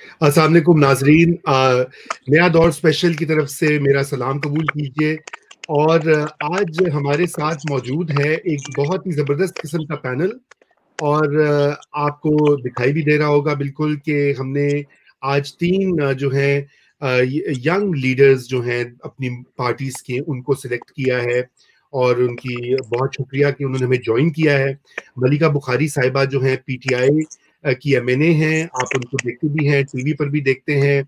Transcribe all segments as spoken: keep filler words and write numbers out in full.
अस्सलाम वालेकुम नाजरीन, नया दौर स्पेशल की तरफ से मेरा सलाम कबूल कीजिए। और आज हमारे साथ मौजूद है एक बहुत ही ज़बरदस्त किस्म का पैनल, और आपको दिखाई भी दे रहा होगा बिल्कुल कि हमने आज तीन जो हैं यंग लीडर्स जो हैं अपनी पार्टीज़ के, उनको सिलेक्ट किया है और उनकी बहुत शुक्रिया कि उन्होंने हमें ज्वाइन किया है। मलिका बुखारी साहिबा जो हैं पीटीआई की एमएनए हैं, आप उनको देखते भी हैं, टीवी पर भी देखते हैं,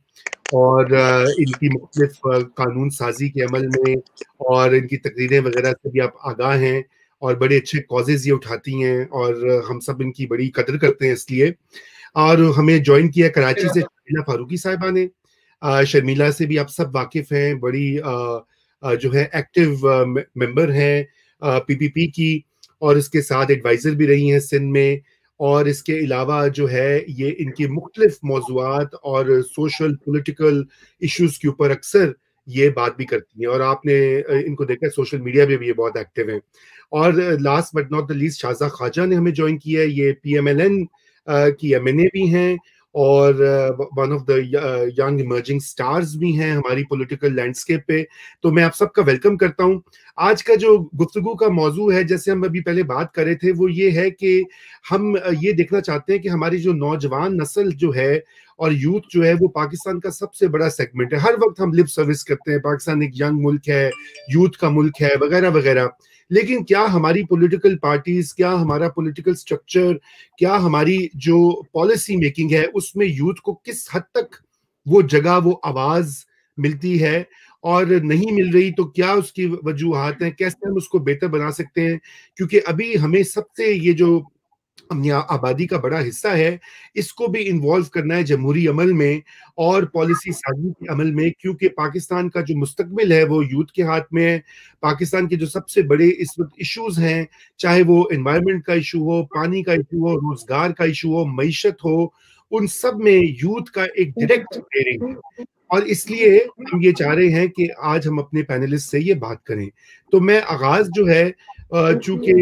और इनकी मुख्तलिफ कानून साजी के अमल में और इनकी तकरीरें वगैरह से भी आप आगाह हैं, और बड़े अच्छे कॉजेज़ ये उठाती हैं और हम सब इनकी बड़ी कदर करते हैं इसलिए। और हमें ज्वाइन किया कराची से शर्मिला फारूकी साहिबा ने। शर्मिला से भी आप सब वाकिफ़ हैं, बड़ी आ, आ, जो है एक्टिव मेंबर हैं पीपीपी की, और इसके साथ एडवाइज़र भी रही हैं सिंध में। और इसके अलावा जो है ये इनकी मुख्तलिफ मौज़ूआत और सोशल पॉलिटिकल इश्यूज़ के ऊपर अक्सर ये बात भी करती हैं, और आपने इनको देखा है सोशल मीडिया पे भी ये बहुत एक्टिव हैं। और last but not the least Shahza Khawaja ने हमें ज्वाइन किया है, ये पीएमएलएन की एमएनए भी हैं और one of the young emerging stars भी हैं हमारी पॉलिटिकल लैंडस्केप पे। तो मैं आप सबका वेलकम करता हूं। आज का जो गुफ्तगू का मौजू है, जैसे हम अभी पहले बात कर रहे थे, वो ये है कि हम ये देखना चाहते हैं कि हमारी जो नौजवान नस्ल जो है और यूथ जो है वो पाकिस्तान का सबसे बड़ा सेगमेंट है। हर वक्त हम लिप सर्विस करते हैं, पाकिस्तान एक यंग मुल्क है, यूथ का मुल्क है, वगैरह वगैरह। लेकिन क्या हमारी पॉलिटिकल पार्टीज, क्या हमारा पॉलिटिकल स्ट्रक्चर, क्या हमारी जो पॉलिसी मेकिंग है उसमें यूथ को किस हद तक वो जगह, वो आवाज मिलती है, और नहीं मिल रही तो क्या उसकी वजूहात हैं, कैसे हम उसको बेहतर बना सकते हैं? क्योंकि अभी हमें सबसे ये जो अपनी आबादी का बड़ा हिस्सा है, इसको भी इन्वॉल्व करना है जमहूरी अमल में और पॉलिसी साजी के अमल में, क्योंकि पाकिस्तान का जो मुस्तकबिल है वो यूथ के हाथ में है। पाकिस्तान के जो सबसे बड़े इस वक्त इश्यूज हैं, चाहे वो एनवायरनमेंट का इशू हो, पानी का इशू हो, रोजगार का इशू हो, मईशत हो, उन सब में यूथ का एक डायरेक्ट बेयरिंग है। और इसलिए हम ये चाह रहे हैं कि आज हम अपने पैनलिस्ट से ये बात करें। तो मैं आगाज जो है, चूंकि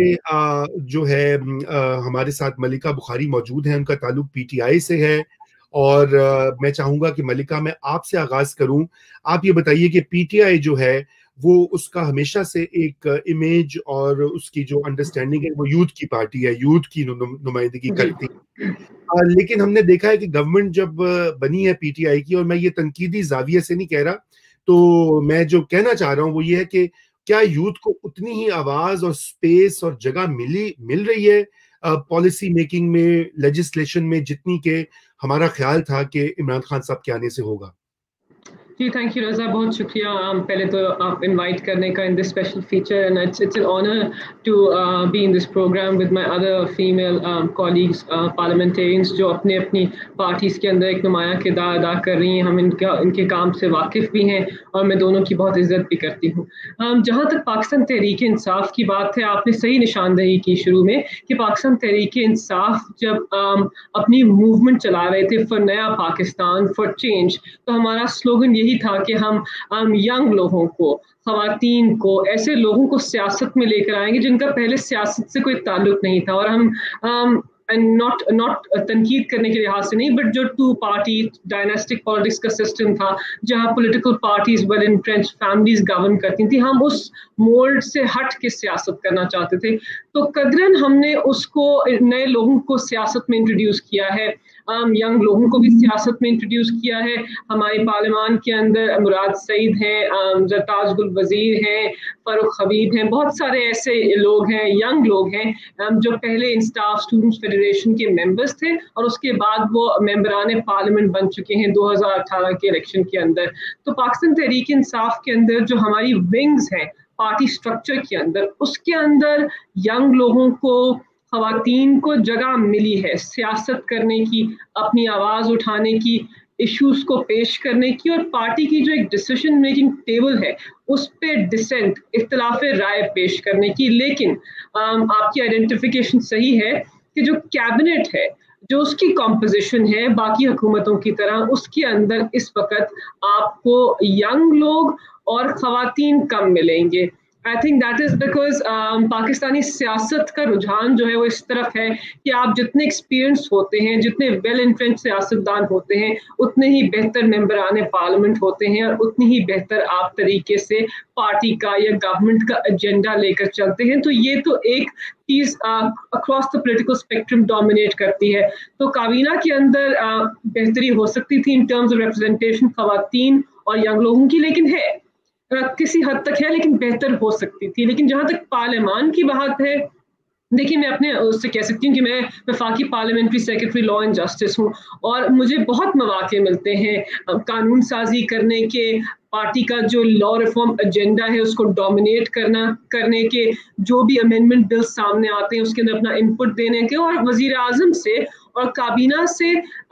जो है हमारे साथ मलिका बुखारी मौजूद हैं, उनका ताल्लुक पीटीआई से है, और मैं चाहूंगा कि मलिका मैं आपसे आगाज करूं। आप ये बताइए कि पीटीआई जो है वो उसका हमेशा से एक इमेज और उसकी जो अंडरस्टैंडिंग है वो यूथ की पार्टी है, यूथ की नुमाइंदगी करती है। लेकिन हमने देखा है कि गवर्नमेंट जब बनी है पीटीआई की, और मैं ये तनकीदी जाविये से नहीं कह रहा, तो मैं जो कहना चाह रहा हूँ वो ये है कि क्या यूथ को उतनी ही आवाज और स्पेस और जगह मिली मिल रही है पॉलिसी मेकिंग में, लेजिस्लेशन में, जितनी के हमारा ख्याल था कि इमरान खान साहब के आने से होगा? जी, थैंक यू रज़ा, बहुत शुक्रिया um, पहले तो आप इनवाइट करने का in this special feature, and it's it's an honour to be in this programme with my other female colleagues parliamentarians जो अपने अपनी पार्टीज़ के अंदर एक नुमाया किरदार अदा कर रही हैं। हम इनका इनके काम से वाकिफ़ भी हैं और मैं दोनों की बहुत इज्जत भी करती हूँ। um, जहाँ तक पाकिस्तान तहरीक इंसाफ की बात है, आपने सही निशानदही की शुरू में कि पाकिस्तान तहरीक इंसाफ जब um, अपनी मूवमेंट चला रहे थे फॉर नया पाकिस्तान, फॉर चेंज, तो हमारा स्लोगन यही था कि हम हम यंग लोगों को, खवातीन को, ऐसे लोगों को सियासत में लेकर आएंगे जिनका पहले सियासत से कोई ताल्लुक नहीं था। और हम um, नॉट नॉट तनकीद करने के लिहाज से नहीं, बट जो टू पार्टी डायनेस्टिक पॉलिटिक्स का सिस्टम था जहां political parties well entrenched families govern करती थी, हम उस मोल्ड से हट के सियासत करना चाहते थे। तो कदरन हमने उसको, नए लोगों को सियासत में इंट्रोड्यूस किया है, यंग लोगों को भी सियासत में इंट्रोड्यूस किया है। हमारे पार्लियामान के अंदर मुराद सईद हैं, जरताज गुल वजीर हैं, फारूक हबीब हैं, बहुत सारे ऐसे लोग हैं, यंग लोग हैं जो पहले इंस्टाफ स्टूडेंट्स फेडरेशन के मेंबर्स थे और उसके बाद वो मेंबरान पार्लियामेंट बन चुके हैं दो हज़ार अठारह के इलेक्शन के अंदर। तो पाकिस्तान तहरीक इंसाफ के अंदर जो हमारी विंग्स हैं पार्टी स्ट्रक्चर के अंदर, उसके अंदर यंग लोगों को, खवातीन को जगह मिली है सियासत करने की, अपनी आवाज़ उठाने की, इश्यूज को पेश करने की, और पार्टी की जो एक डिसीजन मेकिंग टेबल है उस पे डिसेंट, इख्तिलाफ राय पेश करने की। लेकिन आम, आपकी आइडेंटिफिकेशन सही है कि जो कैबिनेट है, जो उसकी कॉम्पोजिशन है बाकी हुकूमतों की तरह, उसके अंदर इस वक्त आपको यंग लोग और खवातीन कम मिलेंगे। I think that is because um, Pakistani सियासत का रुझान जो है वो इस तरफ है कि आप जितने एक्सपीरियंस होते हैं, जितने वेल इंट्रेंच सियासतदान होते हैं, उतने ही बेहतर मेंबरान पार्लियामेंट होते हैं और उतनी ही बेहतर आप तरीके से पार्टी का या गवर्नमेंट का एजेंडा लेकर चलते हैं. तो ये तो एक चीज across the political spectrum dominate करती है. तो काबीना के अंदर uh, बेहतरी हो सकती थी इन टर्म्स ऑफ रिप्रेजेंटेशन खवातीन और यंग लोगों की, लेकिन है किसी हद तक है, लेकिन बेहतर हो सकती थी. लेकिन जहां तक पार्लियामान की बात है, देखिए मैं अपने उससे कह सकती हूँ कि मैं वफाकी parliamentary secretary law and justice हूँ और मुझे बहुत मौके मिलते हैं कानून साजी करने के, पार्टी का जो लॉ रिफॉर्म एजेंडा है उसको डोमिनेट करना करने के, जो भी अमेंडमेंट बिल सामने आते हैं उसके अंदर अपना इनपुट देने के, और वजीर आजम से और काबीना से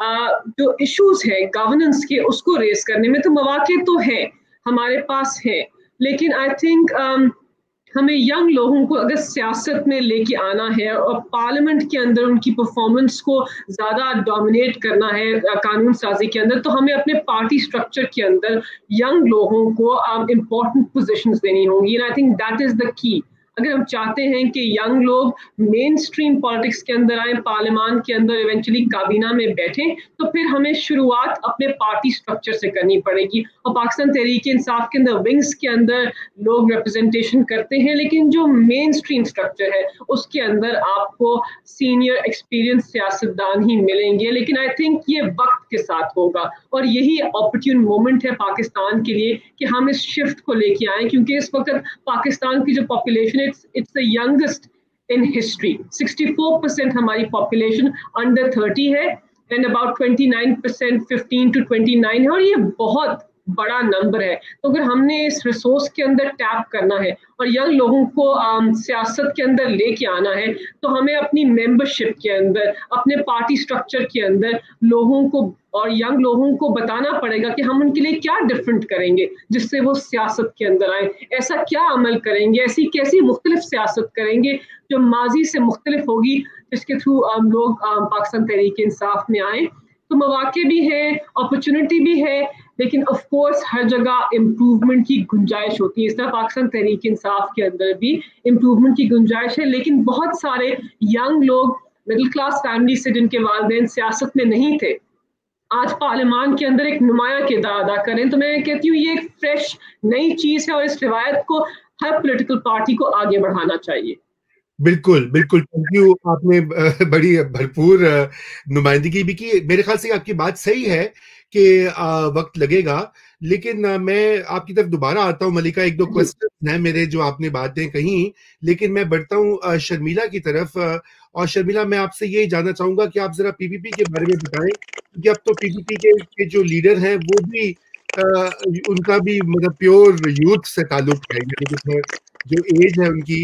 जो इश्यूज है गवर्नेंस के उसको रेस करने में. तो मौके तो हैं, हमारे पास है, लेकिन आई थिंक um, हमें यंग लोगों को अगर सियासत में लेके आना है और पार्लियामेंट के अंदर उनकी परफॉर्मेंस को ज़्यादा डोमिनेट करना है कानून साजी के अंदर, तो हमें अपने पार्टी स्ट्रक्चर के अंदर यंग लोगों को इम्पोर्टेंट पोजीशंस देनी होंगी. I think that is the key. अगर हम चाहते हैं कि यंग लोग मेन स्ट्रीम पॉलिटिक्स के अंदर आए, पार्लियामान के अंदर इवेंचुअली काबीना में बैठें, तो फिर हमें शुरुआत अपने पार्टी स्ट्रक्चर से करनी पड़ेगी. और पाकिस्तान तहरीक इंसाफ के अंदर विंग्स के अंदर लोग रिप्रेजेंटेशन करते हैं, लेकिन जो मेन स्ट्रीम स्ट्रक्चर है उसके अंदर आपको सीनियर एक्सपीरियंस सियासतदान ही मिलेंगे. लेकिन आई थिंक ये वक्त के साथ होगा और यही अपॉर्चुन मोमेंट है पाकिस्तान के लिए कि हम इस शिफ्ट को लेके आए, क्योंकि इस वक्त पाकिस्तान की जो population It's, it's the youngest in history. sixty-four percent हमारी population under thirty है and about twenty-nine percent fifteen to twenty-nine है, और ये बहुत बड़ा नंबर है. तो अगर हमने इस रिसोर्स के अंदर टैप करना है और यंग लोगों को um, सियासत के अंदर लेके आना है, तो हमें अपनी मेंबरशिप के अंदर, अपने पार्टी स्ट्रक्चर के अंदर लोगों को और यंग लोगों को बताना पड़ेगा कि हम उनके लिए क्या डिफरेंट करेंगे जिससे वो सियासत के अंदर आए. ऐसा क्या अमल करेंगे, ऐसी कैसी मुख्तलिफ सियासत करेंगे जो माजी से मुख्तलिफ होगी, जिसके थ्रू um, लोग um, पाकिस्तान तहरीक इंसाफ में आए. तो मौके भी है, अपॉर्चुनिटी भी है, लेकिन ऑफ कोर्स हर जगह इम्प्रूवमेंट की गुंजाइश होती है. इस तरह पाकिस्तान तहरीक इंसाफ के अंदर भी इम्प्रूवमेंट की गुंजाइश है, लेकिन बहुत सारे यंग लोग मिडिल क्लास फैमिली से जिनके वालिदैन सियासत में नहीं थे, आज पार्लियामान के अंदर एक नुमाया किरदार अदा करें. तो मैं कहती हूँ ये एक फ्रेश नई चीज है और इस रिवायत को हर पॉलिटिकल पार्टी को आगे बढ़ाना चाहिए. बिल्कुल बिल्कुल, थैंक यू. आपने बड़ी भरपूर नुमाइंदगी भी की. मेरे ख्याल से आपकी बात सही है कि वक्त लगेगा, लेकिन मैं आपकी तरफ दोबारा आता हूँ. मलिका, एक दो क्वेश्चन हैं मेरे जो आपने बातें कही, लेकिन मैं बढ़ता हूँ शर्मिला की तरफ. और शर्मिला, मैं आपसे ये जानना चाहूंगा कि आप जरा पीपीपी के बारे में बताएं, क्योंकि अब तो पीपीपी के, के जो लीडर हैं वो भी आ, उनका भी मतलब प्योर यूथ से ताल्लुक है, यानी जो एज है उनकी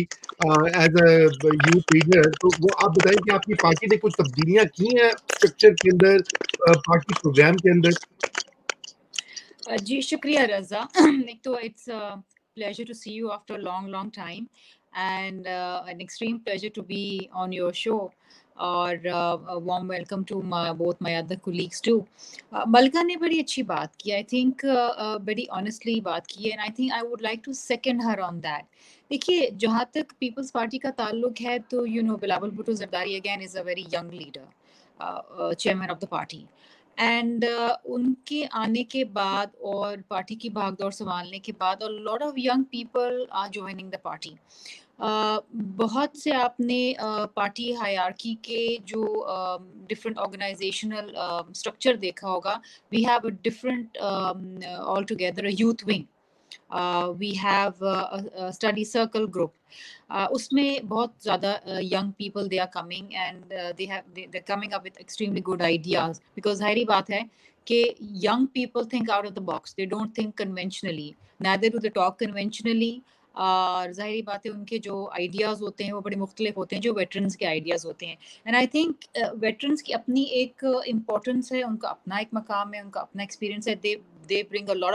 एज अ यूथ लीडर. तो वो आप बताएं कि आपकी पार्टी ने कुछ तब्दीलियां की हैं स्ट्रक्चर के अंदर, पार्टी प्रोग्राम के अंदर. जी शुक्रिया रजा. एक तो it's pleasure to see you after long long time and an extreme pleasure to be on your show, और warm welcome to both my other colleagues too. Malika ने बड़ी अच्छी बात की, आई थिंक बड़ी ऑनेस्टली बात की है, and I think I would like to second her on that. देखिए, जहाँ तक पीपल्स पार्टी का ताल्लुक है, तो you know Bilawal Bhutto Zardari again is a very young leader, chairman of the party, and uh, उनके आने के बाद और पार्टी की भागदौड़ संभालने के बाद और lot of young people are joining the party. बहुत से आपने पार्टी uh, हायरार्की के जो डिफरेंट ऑर्गेनाइजेशनल स्ट्रक्चर देखा होगा. We have a different altogether a youth wing, we have a study circle group. उसमें बहुत ज़्यादा young people they are coming and they have they are coming up with extremely good ideas, because जाहिर बात है कि young people think out of the box, they don't think conventionally, neither do they talk conventionally. और ज़ाहिर बात है उनके जो आइडियाज़ होते हैं वो बड़े मुख्तलिफ होते हैं जो वेटरन्स के आइडियाज़ होते हैं. एंड आई थिंक वेटरन्स की अपनी एक इम्पोर्टेंस है, उनका अपना एक मकाम है, उनका अपना एक्सपीरियंस है. They they bring a lot of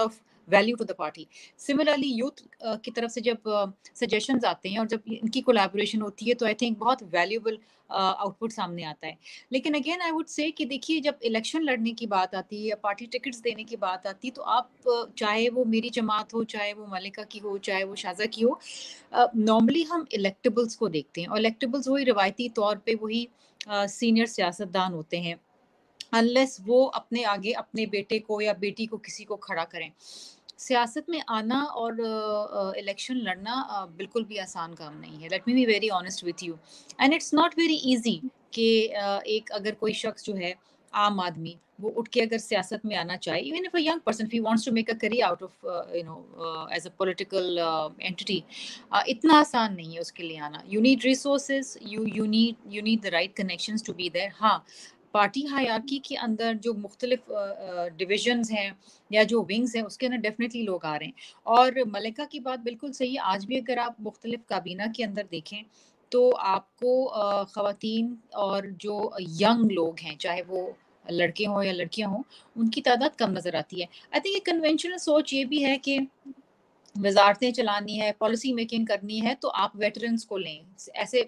value to the party. Similarly, youth uh, کی طرف سے جب uh, suggestions آتے ہیں اور جب ان کی collaboration ہوتی ہے تو I think بہت valuable آؤٹ پٹ سامنے آتا ہے. لیکن اگین آئی ووڈ سے کہ دیکھیے جب الیکشن لڑنے کی بات آتی ہے یا پارٹی ٹکٹس دینے کی بات آتی ہے تو آپ چاہے وہ میری جماعت ہو, چاہے وہ ملکہ کی ہو, چاہے وہ شازہ کی ہو, نارملی ہم الیکٹیبلس کو دیکھتے ہیں اور الیکٹیبلس وہی روایتی طور پہ وہی سینئر سیاستدان ہوتے ہیں انلیس وہ اپنے آگے اپنے بیٹے کو یا بیٹی کو کسی کو کھڑا کریں. سیاست میں آنا اور الیکشن لڑنا بالکل بھی آسان کام نہیں ہے. Let me be very honest with you and it's not very easy کہ ایک اگر کوئی شخص جو ہے عام آدمی وہ اٹھ کے اگر سیاست میں آنا چاہے, even if a young person if he wants to make a career out of you know as a political entity, اتنا آسان نہیں ہے اس کے لیے آنا. You need resources, you you need you need the right connections to be there. ہاں party hierarchy کے اندر جو مختلف ڈویژنز ہیں یا جو ونگز ہیں اس کے اندر ڈیفینیٹلی لوگ آ رہے ہیں. اور ملکہ کی بات بالکل صحیح ہے, آج بھی اگر آپ مختلف کابینہ کے اندر دیکھیں تو آپ کو خواتین اور جو ینگ لوگ ہیں چاہے وہ لڑکے ہوں یا لڑکیاں ہوں ان کی تعداد کم نظر آتی ہے. آئی تھنک ایک کنونشنل سوچ یہ بھی ہے کہ وزارتیں چلانی ہے, پالیسی میکنگ کرنی ہے تو آپ ویٹرنس کو لیں, ایسے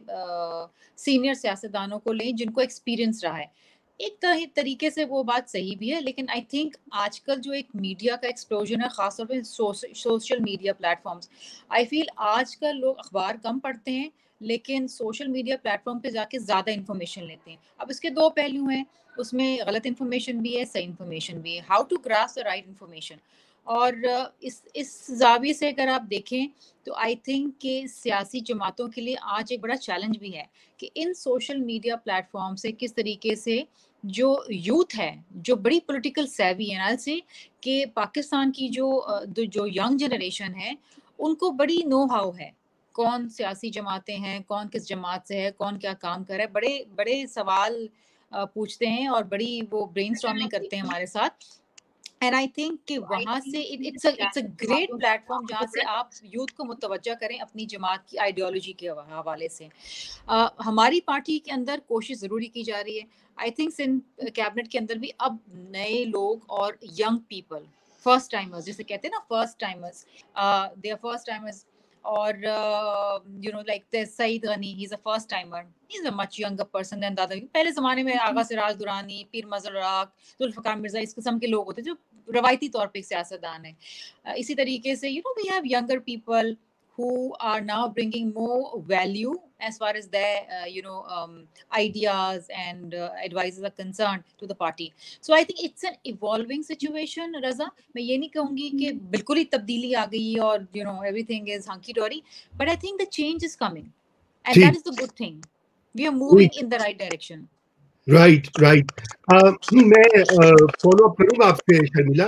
سینئر سیاستدانوں کو لیں جن کو ایکسپیرینس رہا ہے. ایک طریقے سے وہ بات صحیح بھی ہے, لیکن آئی تھنک آج کل جو ایک میڈیا کا ایکسپلوژن ہے خاص طور پہ social media platforms, I feel آج کل لوگ اخبار کم پڑھتے ہیں لیکن سوشل میڈیا پلیٹ فارم پہ جا کے زیادہ انفارمیشن لیتے ہیں. اب اس کے دو پہلو ہیں, اس میں غلط انفارمیشن بھی ہے, صحیح انفارمیشن بھی ہے. How to grasp the right information. اور اس اس زاویے سے اگر آپ دیکھیں تو آئی تھنک کہ سیاسی جماعتوں کے لیے آج ایک بڑا چیلنج بھی ہے کہ ان سوشل میڈیا پلیٹ فارم سے کس طریقے سے جو یوتھ ہے جو بڑی پولیٹیکل سیوی ہے سے کہ پاکستان کی جو جو ینگ جنریشن ہے ان کو بڑی نو ہاؤ ہے, کون سیاسی جماعتیں ہیں, کون کس جماعت سے ہے, کون کیا کام کر رہا ہے, بڑے بڑے سوال پوچھتے ہیں اور بڑی وہ برین اسٹارمنگ کرتے ہیں ہمارے ساتھ. اینڈ آئی تھنک کہ وہاں سے it's it's a great platform جہاں سے آپ یوتھ کو متوجہ کریں اپنی جماعت کی آئیڈیالوجی کے حوالے سے. ہماری پارٹی کے اندر کوشش ضروری کی جا رہی ہے. آئی تھنک سن کیبنٹ کے اندر بھی اب نئے لوگ اور ینگ پیپل فرسٹ ٹائمرز جسے کہتے ہیں نا, first timers they are first timers. اور you know like Saeed Ghani, he is a first timer, he is a much younger person than dada. پہلے زمانے میں آغا سراج درانی, پیر مظہر الحق, ذوالفقار مرزا, اس قسم کے لوگ ہوتے جو روایتی طور پہ سیاستدان ہیں. اسی طریقے سے you know we have younger people who are now bringing more value as far as their uh, you know um, ideas and uh, advices are concerned to the party. So I think it's an evolving situation. Raza, میں یہ نہیں کہوں گی کہ بالکل ہی تبدیلی آ گئی اور you know everything is hunky dory, but I think the change is coming and that is the good thing. We are moving in the right direction. Right right میں فالو اپ کروں گا آپ سے شرمیلا.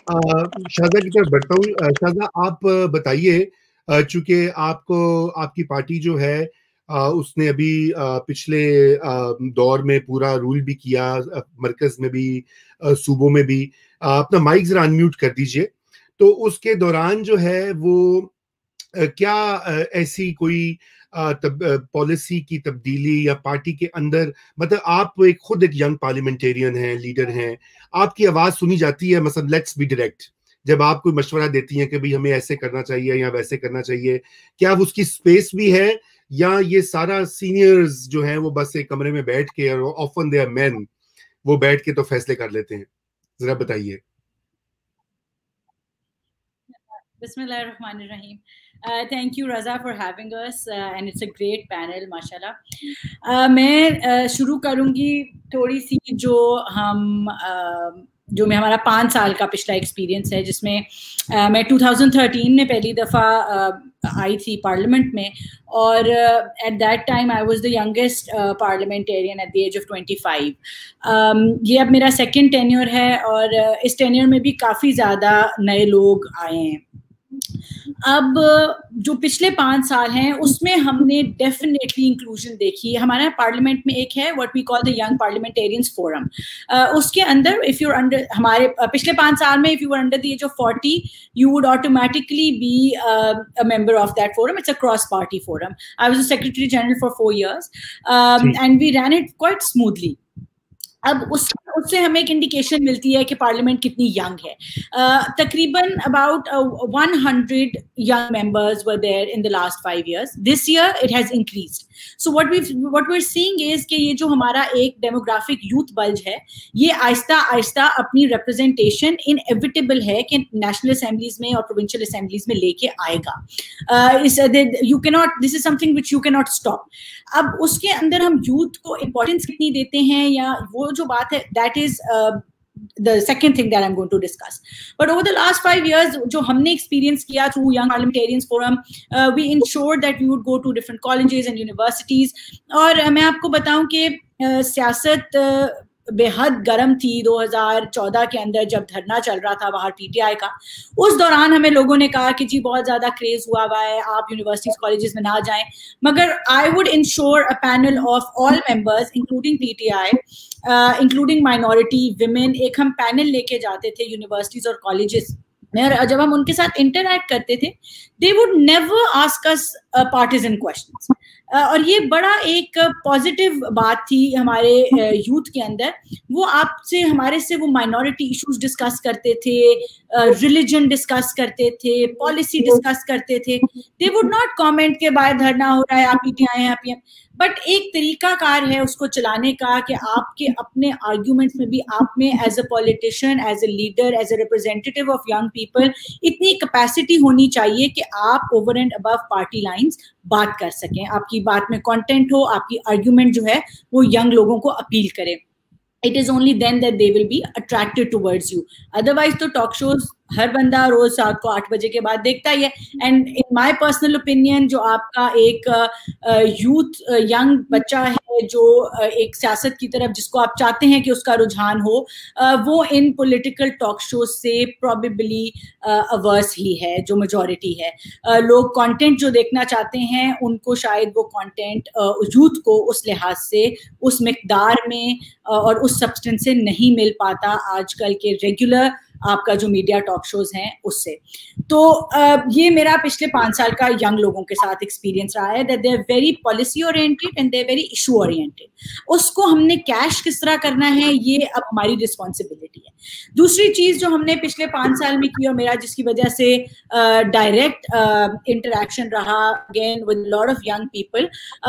شازہ کی طرف بڑھتا ہوں. شازہ آپ بتائیے, چونکہ آپ کو آپ کی پارٹی جو ہے اس نے ابھی پچھلے دور میں پورا رول بھی کیا, مرکز میں بھی صوبوں میں بھی. اپنا مائک ذرا انمیوٹ کر دیجئے. تو اس کے دوران جو ہے وہ کیا ایسی کوئی پالیسی کی تبدیلی یا پارٹی کے اندر, مطلب آپ ایک خود ایک ینگ پارلیمنٹیرین ہیں, لیڈر ہیں, آپ کی آواز سنی جاتی ہے مثلا لیٹس بی ڈائریکٹ جب آپ کوئی مشورہ دیتی ہیں کہ بھئی ہمیں ایسے کرنا چاہیے یا ویسے کرنا چاہیے, کیا اس کی اسپیس بھی ہے یا یہ سارا سینئرز جو ہیں وہ بس ایک کمرے میں بیٹھ کے, اور آفن دے آر مین, وہ بیٹھ کے تو فیصلے کر لیتے ہیں؟ ذرا بتائیے. بسم اللہ الرحمن الرحیم. Uh, thank you Raza for having us uh, and it's a great panel mashallah. uh, میں uh, شروع کروں گی تھوڑی سی جو ہم uh, جو میں ہمارا پانچ سال کا پچھلا ایکسپیرینس ہے, جس میں uh, میں ٹو تھاؤزینڈ تھرٹین میں پہلی دفعہ uh, آئی تھی پارلیمنٹ میں, اور at that time I was the youngest parliamentarian at the age of twenty five. یہ اب میرا سیکنڈ ٹینیور ہے اور uh, اس ٹینیور میں بھی کافی زیادہ نئے لوگ آئے ہیں. اب جو پچھلے پانچ سال ہیں اس میں ہم نے ڈیفینیٹلی انکلوژن دیکھی. ہمارا پارلیمنٹ میں ایک ہے what we call the young parliamentarians forum. اس کے اندر اف یو انڈر ہمارے پچھلے پانچ سال میں if you under the age of forty you would automatically be a member of that forum. It's a cross party forum. I was a secretary general for four years and we ran it quite smoothly. اب اس اس سے ہمیں ایک indication ملتی ہے کہ parliament کتنی young ہے. تقریباً about one hundred young members were there in the last five years. This year it has increased. So what we what we are seeing is کہ یہ جو ہمارا ایک ڈیموگرافک یوتھ بلج ہے یہ آہستہ آہستہ اپنی ریپرزینٹیشن انیویٹیبل ہے کہ نیشنل اسمبلیز میں اور پروونشل اسمبلیز میں لے کے آئے گا. You can not this is something which you can not stop. اب اس کے اندر ہم یوتھ کو امپورٹینس کتنی دیتے ہیں یا وہ جو بات ہے that is the second thing that I'm going to discuss. But over the last five years جو ہم نے experience کیا through Young Parliamentarians Forum, uh, we ensured that we would go to different colleges and universities. اور میں آپ کو بتاؤں کہ uh, سیاست uh, بے حد گرم تھی دو ہزار چودہ کے اندر جب دھرنا چل رہا تھا باہر پی ٹی آئی کا. اس دوران ہمیں لوگوں نے کہا کہ جی بہت زیادہ کریز ہوا ہوا ہے, آپ یونیورسٹیز کالجز میں نہ جائیں. مگر I would ensure a panel of all members including P T I, including minority women, ایک ہم پینل لے کے جاتے تھے یونیورسٹیز اور کالجز میں, اور جب ہم ان کے ساتھ انٹریکٹ کرتے تھے they would never ask us partisan questions. اور یہ بڑا ایک پازیٹیو بات تھی ہمارے یوتھ کے اندر. وہ آپ سے ہمارے سے وہ مائنورٹی ایشوز ڈسکس کرتے تھے, ریلیجن ڈسکس کرتے تھے, پالیسی ڈسکس کرتے تھے. دے وڈ ناٹ کامنٹ کہ باہر دھرنا ہو رہا ہے آپ پی ٹی آئی ہیں آپ. بٹ ایک طریقہ کار ہے اس کو چلانے کا کہ آپ کے اپنے آرگیومنٹس میں بھی آپ میں as a politician, as a leader, as a representative of young people اتنی کیپیسٹی ہونی چاہیے کہ آپ over and above party lines بات کر سکیں, آپ کی بات میں کانٹینٹ ہو, آپ کی آرگیومنٹ جو ہے وہ ینگ لوگوں کو اپیل کرے. It is only then that they will be attracted towards you. Otherwise تو ٹاک شوز ہر بندہ روز رات کو آٹھ بجے کے بعد دیکھتا ہی ہے. And in my personal opinion جو آپ کا ایک یوتھ ینگ بچہ ہے جو ایک سیاست کی طرف جس کو آپ چاہتے ہیں کہ اس کا رجحان ہو, وہ ان پولیٹیکل ٹاک شوز سے پرابیبلی اورس ہی ہے جو میجورٹی ہے. لوگ کانٹینٹ جو دیکھنا چاہتے ہیں ان کو شاید وہ کانٹینٹ یوتھ کو اس لحاظ سے اس مقدار میں اور اس سبسٹنس سے نہیں مل پاتا آج کل کے ریگولر آپ کا جو میڈیا ٹاک شوز ہیں اس سے. تو یہ میرا پچھلے پانچ سال کا ینگ لوگوں کے ساتھ ایکسپیرینس رہا ہے that they are very policy oriented and they are very issue oriented. اس کو ہم نے کیش کس طرح کرنا ہے یہ اب ہماری رسپانسبلٹی ہے. دوسری چیز جو ہم نے پچھلے پانچ سال میں کی اور میرا جس کی وجہ سے ڈائریکٹ انٹریکشن رہا again with lot of young people,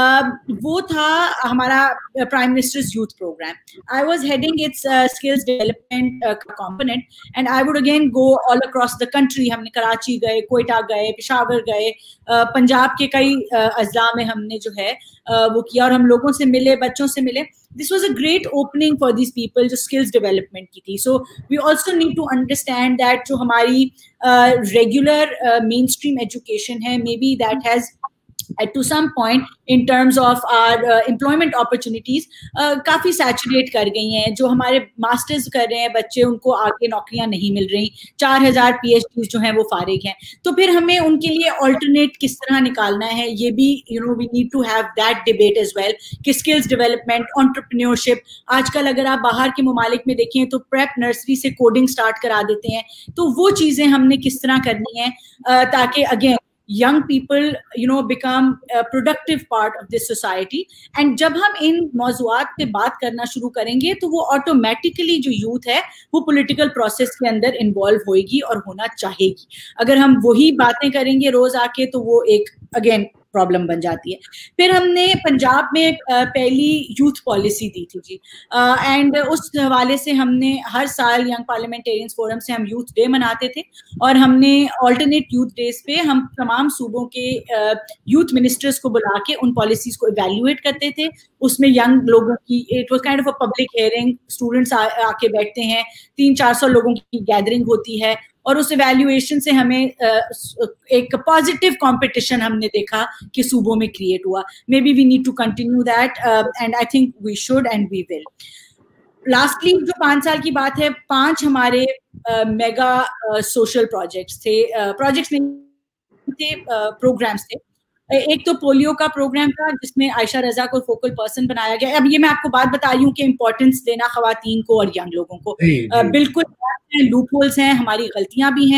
وہ تھا ہمارا prime minister's youth programme. I was heading its skills development component and I would again go all across the country. ہم نے کراچی گئے, کوئٹہ گئے, پشاور گئے, پنجاب کے کئی اضلاع میں ہم نے جو ہے وہ کیا اور ہم لوگوں سے ملے, بچوں سے ملے. This was a great opening for these people جو skills development کی تھی. So we also need to understand that جو ہماری regular mainstream education ہے maybe that has to some point in terms of our uh, employment opportunities uh, کافی saturate کر گئی ہیں. جو ہمارے ماسٹرز کر رہے ہیں بچے ان کو آگے نوکریاں نہیں مل رہی, چار ہزار پی ایچ ڈیز جو ہیں وہ فارغ ہیں. تو پھر ہمیں ان کے لیے آلٹرنیٹ کس طرح نکالنا ہے یہ بھی you know we need to have that debate as well کہ اسکلز ڈیولپمنٹ, انٹرپرینیورشپ. آج کل اگر آپ باہر کے ممالک میں دیکھیں تو پریپ نرسری سے کوڈنگ اسٹارٹ کرا دیتے ہیں. تو وہ چیزیں ہم نے کس طرح کرنی ہیں تاکہ again young people you know become a productive part of this society. and جب ہم ان موضوعات پہ بات کرنا شروع کریں گے تو وہ آٹومیٹیکلی جو یوتھ ہے وہ پولیٹیکل پروسیس کے اندر انوالو ہوئے گی اور ہونا چاہے گی. اگر ہم وہی باتیں کریں گے روز آ کے تو وہ ایک اگین پرابلم بن جاتی ہے. پھر ہم نے پنجاب میں پہلی یوتھ پالیسی دی تھی جی, اینڈ اس حوالے سے ہم نے ہر سال ینگ پارلیمنٹیرینز فورم سے ہم یوتھ ڈے مناتے تھے اور ہم نے آلٹرنیٹ یوتھ ڈیز پہ ہم تمام صوبوں کے یوتھ منسٹرز کو بلا کے ان پالیسیز کو ایویلویٹ کرتے تھے. اس میں ینگ لوگوں کی it was kind of a public hearing, students آ کے بیٹھتے ہیں, تین چار سو لوگوں کی گیدرنگ ہوتی ہے اور اس ایویلیویشن سے ہمیں ایک پازیٹیو کمپٹیشن ہم نے دیکھا کہ صوبوں میں کریٹ ہوا. Maybe we need to continue that and I think we should and we will. Lastly جو پانچ سال کی بات ہے, پانچ ہمارے میگا سوشل پروجیکٹس تھے, پروجیکٹس نہیں تھے, پروگرامس تھے. ایک تو پولیو کا پروگرام تھا جس میں عائشہ رضا کو فوکل پرسن بنایا گیا. اب یہ میں آپ کو بات بتا رہی ہوں کہ امپورٹینس دینا خواتین کو اور ینگ لوگوں کو, بالکل لوپ ہولز ہیں, ہماری غلطیاں بھی ہیں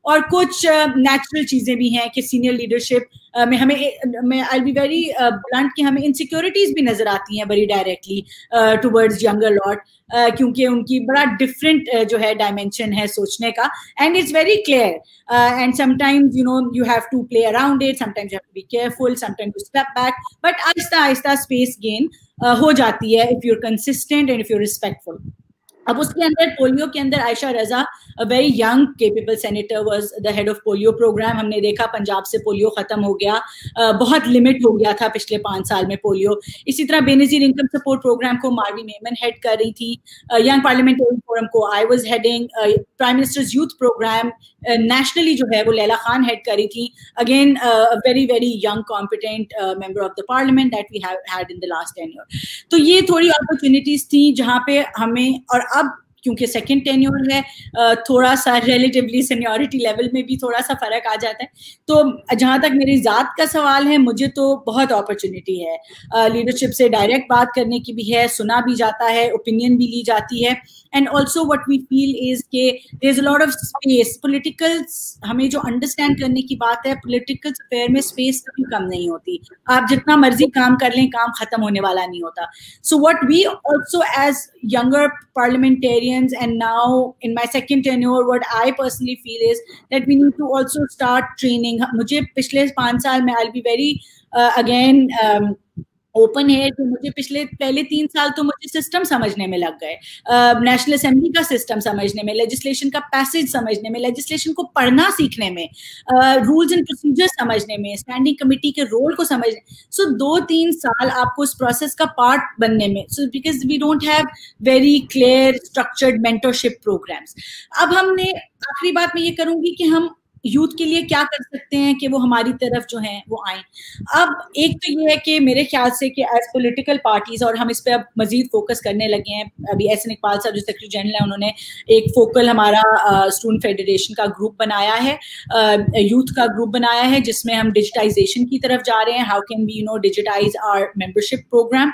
اور کچھ نیچرل چیزیں بھی ہیں کہ سینئر لیڈرشپ میں ہمیں میں آئی بی ویری بلنٹ کہ ہمیں انسیکیورٹیز بھی نظر آتی ہیں بڑی ڈائریکٹلی ٹوورڈز ینگر لاٹ, کیونکہ ان کی بڑا ڈفرینٹ جو ہے ڈائمینشن ہے سوچنے کا, and it's very clear and sometimes you know you have to play around it, sometimes you have to be careful, sometimes to step back, but آہستہ آہستہ اسپیس گین ہو جاتی ہے if you are consistent and if you are respectful. اب اس کے اندر polio کے اندر Ayesha Raza very young capable senator was the head of polio programme. ہم نے دیکھا پنجاب سے پولیو ختم ہو گیا, بہت لمٹ ہو گیا تھا پچھلے پانچ سال میں پولیو. اسی طرح بے نظیر انکم سپورٹ پروگرام کو ماروی میمن ہیڈ کر رہی تھی, ینگ پارلیمنٹری فورم کو I was heading, prime minister's youth programme nationally جو ہے وہ لیلا خان ہیڈ کر رہی تھی, again very very young competent member of the parliament that we have had in the last ten year. تو یہ تھوڑی اپرچونیٹیز تھیں جہاں پہ ہمیں, اور اب کیونکہ سیکنڈ ٹینیور ہے تھوڑا سا ریلیٹیولی سینیورٹی لیول میں بھی تھوڑا سا فرق آ جاتا ہے. تو جہاں تک میری ذات کا سوال ہے, مجھے تو بہت اپرچونیٹی ہے لیڈرشپ سے ڈائریکٹ بات کرنے کی بھی ہے, سنا بھی جاتا ہے, اوپینین بھی لی جاتی ہے, and also what we feel is کہ there is a lot of space. Political ہمیں جو انڈرسٹینڈ کرنے کی بات ہے, پولیٹیکل افیئر میں اسپیس کبھی کم نہیں ہوتی, آپ جتنا مرضی کام کر لیں کام ختم ہونے والا نہیں ہوتا. So what we also as younger parliamentarians and now in my second tenure what I personally feel is that we need to also start training. مجھے پچھلے پانچ سال میں I'll be very uh, again um, open ہے کہ مجھے پچھلے پہلے تین سال تو مجھے سسٹم سمجھنے میں لگ گئے, نیشنل اسمبلی کا سسٹم سمجھنے میں, لیجسلیشن کا پیسج سمجھنے میں, لیجسلیشن کو پڑھنا سیکھنے میں, رولز اینڈ پروسیجر سمجھنے میں, اسٹینڈنگ کمیٹی کے رول کو سمجھنے. سو دو تین سال آپ کو اس پروسیس کا پارٹ بننے میں, so because we don't have very clear structured mentorship programmes. اب ہم نے آخری بات میں یہ کروں گی کہ ہم یوتھ کے لیے کیا کر سکتے ہیں کہ وہ ہماری طرف جو ہیں وہ آئیں. اب ایک تو یہ ہے کہ میرے خیال سے کہ ایز پولیٹیکل پارٹیز, اور ہم اس پہ اب مزید فوکس کرنے لگے ہیں, ابھی ایس این اقبال صاحب جو سیکرٹری جنرل ہیں انہوں نے ایک فوکل ہمارا اسٹوڈنٹ فیڈریشن کا گروپ بنایا ہے, یوتھ کا گروپ بنایا ہے, جس میں ہم ڈیجیٹائزیشن کی طرف جا رہے ہیں. How can we you know digitise our membership programme.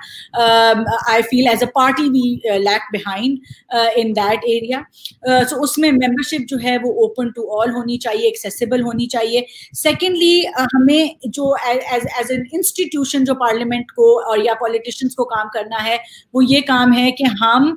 I feel as a party we lag behind in that area. So اس میں ممبرشپ جو ہے وہ اوپن ٹو آل ہونی چاہیے, ایکسیسیبل ہونی چاہیے. سیکنڈلی ہمیں جو ایز ایز این انسٹیٹیوشن جو پارلیمنٹ کو اور یا پولیٹیشنس کو کام کرنا ہے, وہ یہ کام ہے کہ ہم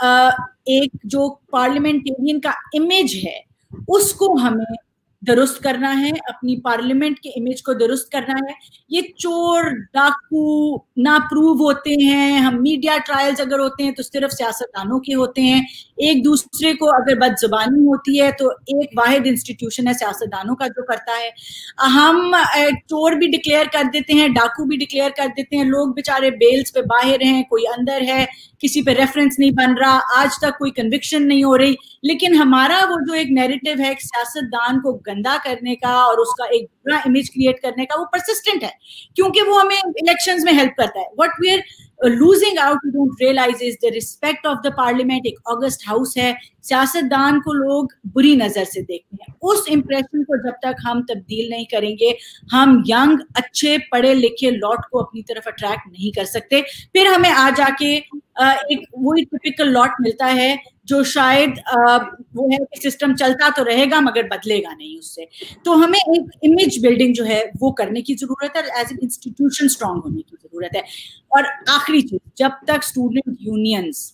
ایک جو پارلیمنٹیرین کا امیج ہے اس کو ہمیں درست کرنا ہے, اپنی پارلیمنٹ کے امیج کو درست کرنا ہے. یہ چور ڈاکو نہ پروو ہوتے ہیں, ہم میڈیا ٹرائلز اگر ہوتے ہیں تو صرف سیاستدانوں کے ہوتے ہیں, ایک دوسرے کو اگر بد زبانی ہوتی ہے تو ایک واحد انسٹیٹیوشن ہے سیاستدانوں کا جو کرتا ہے. ہم چور بھی ڈکلیئر کر دیتے ہیں, ڈاکو بھی ڈکلیئر کر دیتے ہیں, لوگ بےچارے بیلز پہ باہر ہیں, کوئی اندر ہے, کسی پہ ریفرنس نہیں بن رہا, آج تک کوئی کنوکشن نہیں ہو رہی. لیکن ہمارا وہ جو ایک نیریٹو ہے سیاستدان کو گندا کرنے کا اور اس کا ایک برا امیج کریٹ کرنے کا, وہ پرسسٹنٹ ہے کیونکہ وہ ہمیں الیکشنز میں ہیلپ کرتا ہے. What we are losing out we don't realise is the respect of the parliament. ایک آگسٹ ہاؤس ہے, سیاستدان کو لوگ بری نظر سے دیکھتے ہیں. اس امپریشن کو جب تک ہم تبدیل نہیں کریں گے, ہم ینگ اچھے پڑھے لکھے لاٹ کو اپنی طرف اٹریکٹ نہیں کر سکتے. پھر ہمیں آ جا کے ایک وہی ٹپیکل لاٹ ملتا ہے جو شاید وہ ہے کہ سسٹم چلتا تو رہے گا مگر بدلے گا نہیں اس سے. تو ہمیں ایک امیج بلڈنگ جو ہے وہ کرنے کی ضرورت ہے, ایز این انسٹیٹیوشن اسٹرانگ ہونے کی ضرورت ہے. اور آخری چیز, جب تک اسٹوڈنٹ یونینز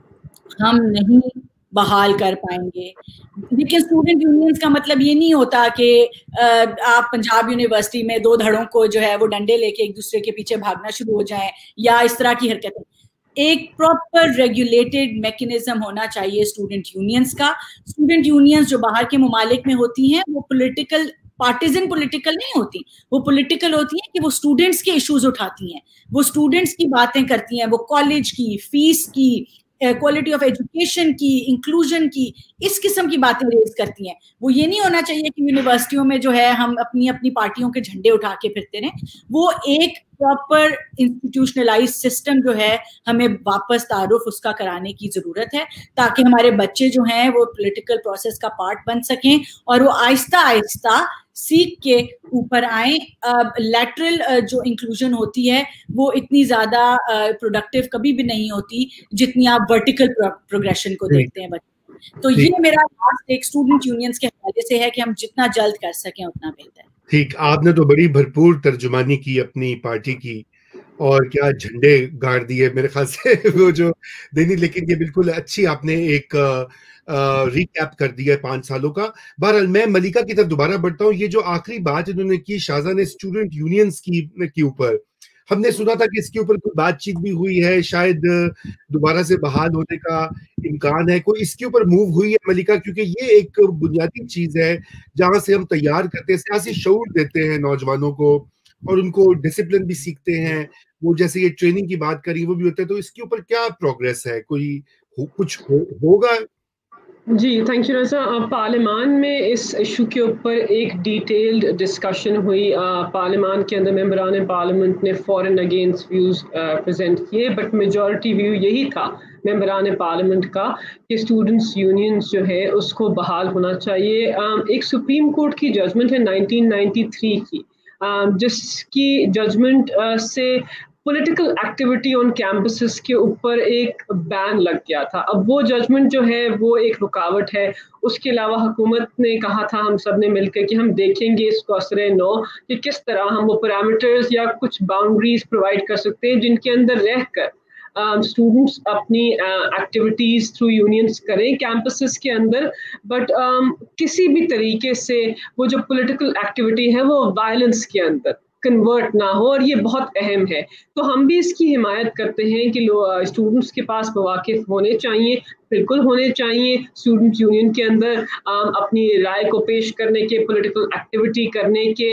ہم نہیں بحال کر پائیں گے, لیکن اسٹوڈنٹ یونینز کا مطلب یہ نہیں ہوتا کہ آپ پنجاب یونیورسٹی میں دو دھڑوں کو جو ہے وہ ڈنڈے لے کے ایک دوسرے کے پیچھے بھاگنا شروع ہو جائیں یا اس طرح کی حرکتیں. ایک پراپر ریگولیٹڈ میکینزم ہونا چاہیے اسٹوڈنٹ یونینز کا. اسٹوڈنٹ یونینز جو باہر کے ممالک میں ہوتی ہیں وہ پولیٹیکل پارٹیزن پولیٹیکل نہیں ہوتی, وہ پولیٹیکل ہوتی ہیں کہ وہ اسٹوڈنٹس کے ایشوز اٹھاتی ہیں, وہ اسٹوڈنٹس کی باتیں کرتی ہیں, وہ کالج کی فیس کی, کوالٹی آف ایجوکیشن کی, انکلوژن کی, اس قسم کی باتیں ریز کرتی ہیں. وہ یہ نہیں ہونا چاہیے کہ یونیورسٹیوں میں جو ہے ہم اپنی اپنی پارٹیوں کے جھنڈے اٹھا کے پھرتے رہیں. وہ ایک پراپر انسٹیٹیوشنلائز سسٹم جو ہے ہمیں واپس تعارف اس کا کرانے کی ضرورت ہے, تاکہ ہمارے بچے جو ہیں وہ پولیٹیکل پروسیس کا پارٹ بن سکیں اور وہ آہستہ آہستہ سیکھ کے اوپر آئیں. لیٹرل جو انکلوژن ہوتی ہے وہ اتنی زیادہ پروڈکٹیو کبھی بھی نہیں ہوتی جتنی آپ ورٹیکل پروگریشن کو دیکھتے ہیں بچے. تو یہ میرا لاسٹ ایک اسٹوڈنٹ یونینس کے حوالے سے ہے کہ ہم جتنا جلد کر سکیں اتنا بہتر. ٹھیک, آپ نے تو بڑی بھرپور ترجمانی کی اپنی پارٹی کی, اور کیا جھنڈے گاڑ دیے میرے خیال سے وہ جو دینی, لیکن یہ بالکل اچھی آپ نے ایک ریکیپ کر دیا ہے پانچ سالوں کا. بہرحال میں ملیکا کی طرف دوبارہ بڑھتا ہوں. یہ جو آخری بات انہوں نے کی شاہزہ نے اسٹوڈنٹ یونینس کی کے اوپر, ہم نے سنا تھا کہ اس کے اوپر کوئی بات چیت بھی ہوئی ہے, شاید دوبارہ سے بحال ہونے کا امکان ہے, کوئی اس کے اوپر موو ہوئی ہے ملیکا؟ کیونکہ یہ ایک بنیادی چیز ہے جہاں سے ہم تیار کرتے ہیں, سیاسی شعور دیتے ہیں نوجوانوں کو, اور ان کو ڈسپلن بھی سیکھتے ہیں. وہ جیسے یہ ٹریننگ کی بات کری وہ بھی ہوتا ہے. تو اس کے اوپر کیا پروگریس ہے, کوئی کچھ ہوگا؟ جی تھینک یو رضا. پارلیمان میں اس ایشو کے اوپر ایک ڈیٹیلڈ ڈسکشن ہوئی. پارلیمان کے اندر ممبران پارلیمنٹ نے for and against views present کیے, بٹ میجورٹی ویو یہی تھا ممبران پارلیمنٹ کا کہ اسٹوڈنٹس یونینس جو ہے اس کو بحال ہونا چاہیے. ایک سپریم کورٹ کی ججمنٹ ہے نائنٹین نائنٹی تھری کی, جس کی ججمنٹ سے پولیٹیکل ایکٹیویٹی آن کیمپسز کے اوپر ایک بین لگ گیا تھا. اب وہ ججمنٹ جو ہے وہ ایک رکاوٹ ہے. اس کے علاوہ حکومت نے کہا تھا ہم سب نے مل کے کہ ہم دیکھیں گے اس کو اثر نو کہ کس طرح ہم وہ پیرامیٹرز یا کچھ باؤنڈریز پرووائڈ کر سکتے ہیں جن کے اندر رہ کر اسٹوڈنٹس uh, اپنی ایکٹیویٹیز تھرو یونینس کریں کیمپسز کے اندر, بٹ um, کسی بھی طریقے سے وہ جو پولیٹیکل ایکٹیویٹی ہے وہ وائلنس کے اندر کنورٹ نہ ہو, اور یہ بہت اہم ہے. تو ہم بھی اس کی حمایت کرتے ہیں کہ اسٹوڈنٹس کے پاس مواقع ہونے چاہیے, بالکل ہونے چاہیے اسٹوڈنٹ یونین کے اندر اپنی رائے کو پیش کرنے کے, پولیٹیکل ایکٹیویٹی کرنے کے,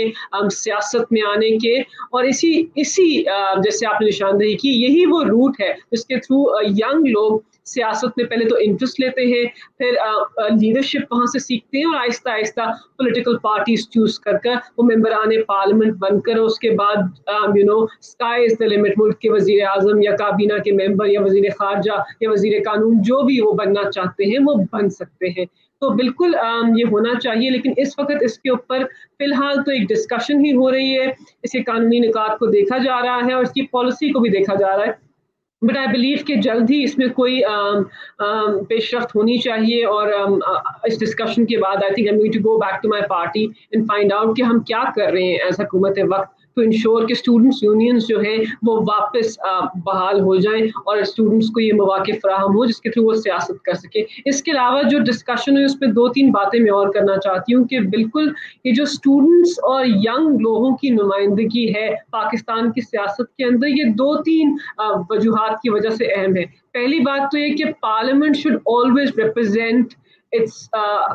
سیاست میں آنے کے, اور اسی اسی جیسے آپ نے نشاندہی کی یہی وہ روٹ ہے جس کے تھرو ینگ لوگ سیاست میں پہلے تو انٹرسٹ لیتے ہیں, پھر لیڈرشپ وہاں سے سیکھتے ہیں, اور آہستہ آہستہ پولیٹیکل پارٹیز چوز کر کر وہ ممبران پارلیمنٹ بن کر اس کے بعد you know sky is the limit, ملک کے وزیر اعظم یا کابینہ کے ممبر یا وزیر خارجہ یا وزیر قانون جو بھی وہ بننا چاہتے ہیں وہ بن سکتے ہیں. تو بالکل یہ ہونا چاہیے, لیکن اس وقت اس کے اوپر فی الحال تو ایک ڈسکشن ہی ہو رہی ہے. اس کے قانونی نکات کو دیکھا جا رہا ہے اور اس کی پالیسی کو بھی دیکھا جا رہا ہے, بٹ آئی بلیو کہ جلد ہی اس میں کوئی پیش رفت ہونی چاہیے. اور اس ڈسکشن کے بعد I think I am going to go back to my party and find out کہ ہم کیا کر رہے ہیں ایز حکومت وقت ٹو انشور کہ اسٹوڈنٹس یونینس جو ہیں وہ واپس بحال ہو جائیں اور اسٹوڈنٹس کو یہ مواقع فراہم ہو جس کے تھرو وہ سیاست کر سکے. اس کے علاوہ جو ڈسکشن ہے اس پہ دو تین باتیں میں اور کرنا چاہتی ہوں کہ بالکل یہ جو اسٹوڈنٹس اور ینگ لوگوں کی نمائندگی ہے پاکستان کی سیاست کے اندر, یہ دو تین وجوہات کی وجہ سے اہم ہے. پہلی بات تو یہ کہ parliament should always represent its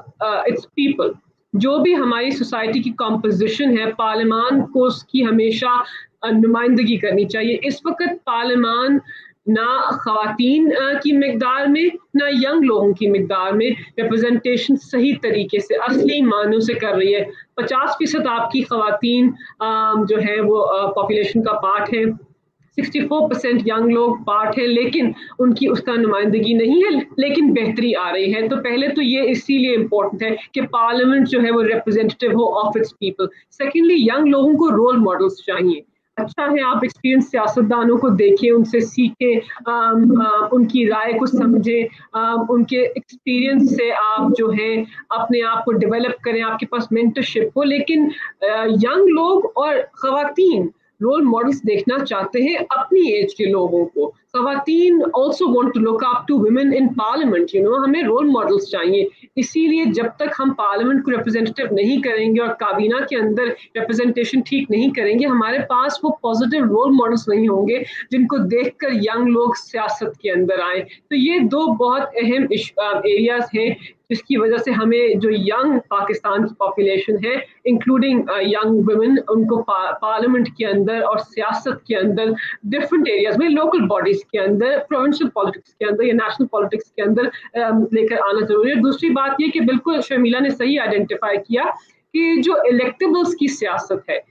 its people. جو بھی ہماری سوسائٹی کی کمپوزیشن ہے پارلیمان کو اس کی ہمیشہ نمائندگی کرنی چاہیے. اس وقت پارلیمان نہ خواتین کی مقدار میں نہ ینگ لوگوں کی مقدار میں ریپرزنٹیشن صحیح طریقے سے اصلی معنوں سے کر رہی ہے. پچاس فیصد آپ کی خواتین جو ہے وہ پاپولیشن کا پارٹ ہے, سکسٹی فور پرسینٹ ینگ لوگ پارٹ ہے, لیکن ان کی اس کا نمائندگی نہیں ہے, لیکن بہتری آ رہی ہے. تو پہلے تو یہ اسی لیے امپورٹنٹ ہے کہ پارلیمنٹ جو ہے وہ ریپرزینٹیو ہو of its people. Secondly young لوگوں کو رول ماڈلس چاہیے. اچھا ہے آپ ایکسپیرینس سیاستدانوں کو دیکھیں, ان سے سیکھیں, ان کی رائے کو سمجھیں, ان کے ایکسپیرینس سے آپ جو ہے اپنے آپ کو ڈیولپ کریں, آپ کے پاس مینٹرشپ ہو. لیکن ینگ لوگ اور خواتین رول ماڈلس دیکھنا چاہتے ہیں اپنی ایج کے لوگوں کو. خواتین also want to look up to women in parliament, you know ہمیں رول ماڈلس چاہیے. اسی لیے جب تک ہم پارلیمنٹ کو ریپرزینٹیو نہیں کریں گے اور کابینہ کے اندر ریپرزنٹیشن ٹھیک نہیں کریں گے, ہمارے پاس وہ پازیٹیو رول ماڈلس نہیں ہوں گے جن کو دیکھ کر ینگ لوگ سیاست کے اندر آئیں. تو یہ دو بہت اہم ایریاز ہیں جس کی وجہ سے ہمیں جو ینگ پاکستان کی پاپولیشن ہے انکلوڈنگ ینگ ویمن, ان کو پارلیمنٹ کے اندر اور سیاست کے اندر ڈفرینٹ ایریاز میں, لوکل باڈیز کے اندر, پروونشل پالیٹکس کے اندر یا نیشنل پالیٹکس کے اندر لے کر آنا ضروری ہے. دوسری بات یہ کہ بالکل شرمیلا نے صحیح آئیڈینٹیفائی کیا کہ جو الیکٹیبلس کی سیاست ہے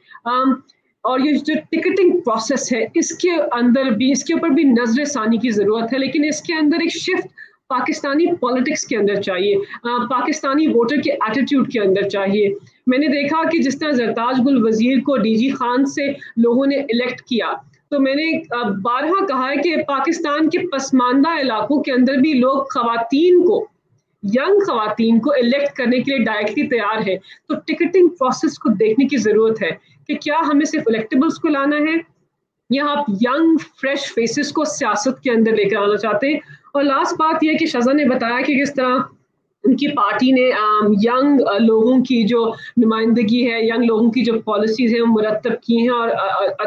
اور یہ جو ٹکٹنگ پروسیس ہے اس کے اندر بھی, اس کے اوپر بھی نظر ثانی کی ضرورت ہے. لیکن اس کے اندر ایک شفٹ پاکستانی پالیٹکس کے اندر چاہیے, پاکستانی ووٹر کے ایٹیٹیوڈ کے اندر چاہیے. میں نے دیکھا کہ جس طرح زرتاج گل وزیر کو ڈی جی خان سے لوگوں نے الیکٹ کیا, تو میں نے بارہا کہا ہے کہ پاکستان کے پسماندہ علاقوں کے اندر بھی لوگ خواتین کو ینگ خواتین کو الیکٹ کرنے کے لیے ڈائریکٹلی تیار ہے, تو ٹکٹنگ پروسیس کو دیکھنے کی ضرورت ہے کہ کیا ہمیں صرف الیکٹیبلس کو لانا ہے یا آپ ینگ فریش فیسز کو سیاست کے اندر لے کر آنا چاہتے ہیں. اور لاسٹ بات یہ کہ شذا نے بتایا کہ کس طرح ان کی پارٹی نے ینگ لوگوں کی جو نمائندگی ہے, ینگ لوگوں کی جو پالیسیز ہیں وہ مرتب کی ہیں, اور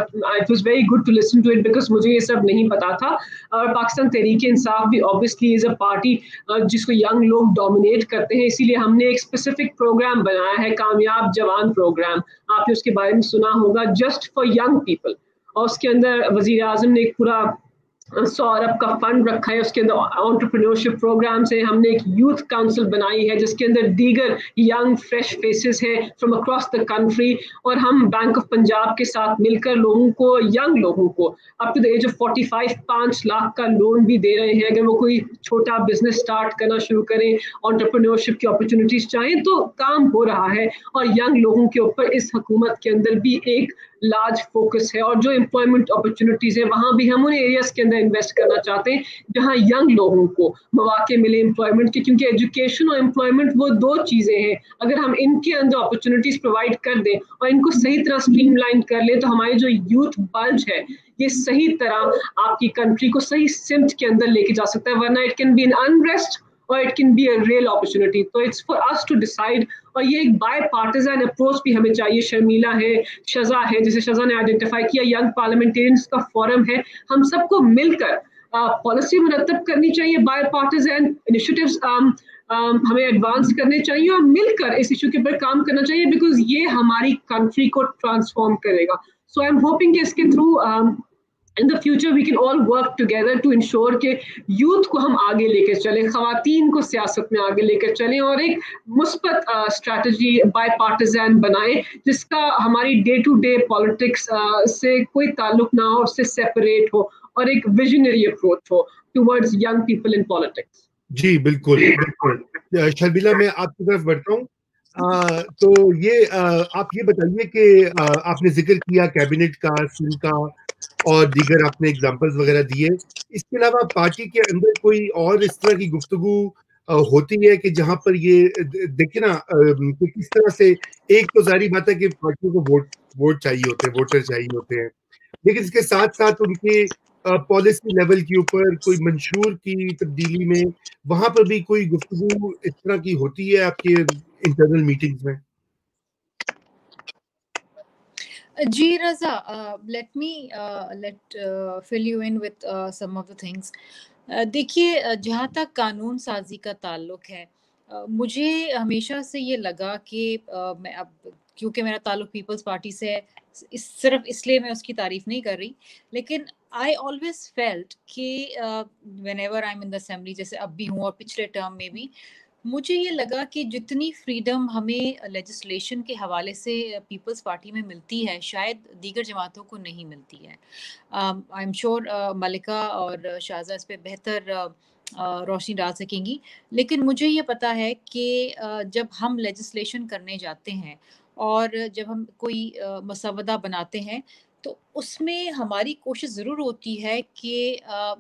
it was very good to listen to it because مجھے یہ سب نہیں پتا تھا. اور پاکستان تحریک انصاف بھی obviously از اے پارٹی جس کو ینگ لوگ ڈومینیٹ کرتے ہیں, اسی لیے ہم نے ایک اسپیسیفک پروگرام بنایا ہے, کامیاب جوان پروگرام. آپ نے اس کے بارے میں سنا ہوگا, جسٹ فار ینگ پیپل. اور اس کے اندر وزیر اعظم نے ایک پورا سو ارب کا فنڈ رکھا ہے, اس کے اندر انٹرپرینورشپ پروگرامس ہیں, ہم نے ایک یوتھ کاؤنسل بنائی ہے جس کے اندر دیگر ینگ فریش فیسز ہیں فرام اکراس دا کنٹری, اور ہم بینک آف پنجاب کے ساتھ مل کر لوگوں کو, ینگ لوگوں کو up to the age of forty five پانچ لاکھ کا لون بھی دے رہے ہیں. اگر وہ کوئی چھوٹا بزنس اسٹارٹ کرنا شروع کریں, انٹرپرینورشپ کی اپرچونیٹیز چاہیں, تو کام ہو رہا ہے. اور ینگ لوگوں کے اوپر اس حکومت کے اندر بھی ایک لارج فوکس ہے, اور جو امپلائمنٹ اپرچونیٹیز ہیں وہاں بھی ہم ان ایریاز کے اندر انویسٹ کرنا چاہتے ہیں جہاں ینگ لوگوں کو مواقع ملے امپلائمنٹ کے, کیونکہ ایجوکیشن اور امپلائمنٹ وہ دو چیزیں ہیں. اگر ہم ان کے اندر اپرچونیٹیز پرووائڈ کر دیں اور ان کو صحیح طرح اسٹریم لائن کر لیں, تو ہماری جو یوتھ بلج ہے یہ صحیح طرح آپ کی کنٹری کو صحیح سمت کے اندر لے کے جا سکتا ہے, ورنہ it can be an unrest or it can be a real opportunity. So it's for us to decide, اور یہ ایک بائی پارٹیزن اپروچ بھی ہمیں چاہیے. شرمیلا ہے, شذا ہے, جسے شذا نے آئیڈینٹیفائی کیا, ینگ پارلیمنٹیرینز کا فورم ہے, ہم سب کو مل کر پالیسی مرتب کرنی چاہیے, بائی پارٹیزن انیشیٹیوز ہمیں ایڈوانس کرنے چاہیے, اور مل کر اس ایشو کے اوپر کام کرنا چاہیے, بیکاز یہ ہماری کنٹری کو ٹرانسفارم کرے گا. سو آئی ایم ہوپنگ کہ اس کے through in the future we can all work together to ensure کہ یوتھ کو ہم آگے لے کے چلیں, خواتین کو سیاست میں آگے لے کے چلیں, اور ایک مثبت اسٹریٹجی بائی پارٹیزن بنائیں جس کا ہماری ڈے ٹو ڈے پالیٹکس سے کوئی تعلق نہ ہو, اس سے سیپریٹ ہو, اور ایک ویژنری اپروچ ہو towards young people in politics. جی بالکل بالکل. شرمیلا میں آپ کی طرف بڑھتا ہوں. آ, تو یہ آ, آپ یہ بتائیے کہ آ, آپ نے ذکر کیا کیبنٹ کا, سن کا, اور دیگر آپ نے اگزامپلز وغیرہ دیے. اس کے علاوہ پارٹی کے اندر کوئی اور اس طرح کی گفتگو ہوتی ہے کہ جہاں پر یہ دیکھیں نا کہ کس طرح سے, ایک تو ظاہری بات ہے کہ پارٹیوں کو ووٹ ووٹ چاہیے ہوتے ہیں, ووٹر چاہیے ہوتے ہیں, لیکن اس کے ساتھ ساتھ ان کے پالیسی لیول کے اوپر کوئی منشور کی تبدیلی میں وہاں پر بھی کوئی گفتگو اس طرح کی ہوتی ہے آپ کے انٹرنل میٹنگز میں؟ جی Raza, let me let fill you in with some of the things. دیکھیے, جہاں تک قانون سازی کا تعلق ہے, مجھے ہمیشہ سے یہ لگا کہ میں اب کیونکہ میرا تعلق پیپلز پارٹی سے ہے, اس صرف اس لیے میں اس کی تعریف نہیں کر رہی, لیکن آئی آلویز فیلٹ کہ whenever I am in the assembly, جیسے اب بھی ہوں اور پچھلے ٹرم میں بھی, مجھے یہ لگا کہ جتنی فریڈم ہمیں لیجسلیشن کے حوالے سے پیپلز پارٹی میں ملتی ہے شاید دیگر جماعتوں کو نہیں ملتی ہے. آئی ایم شیور ملکہ اور شازہ اس پہ بہتر روشنی ڈال سکیں گی, لیکن مجھے یہ پتہ ہے کہ جب ہم لیجسلیشن کرنے جاتے ہیں اور جب ہم کوئی مسودہ بناتے ہیں تو اس میں ہماری کوشش ضرور ہوتی ہے کہ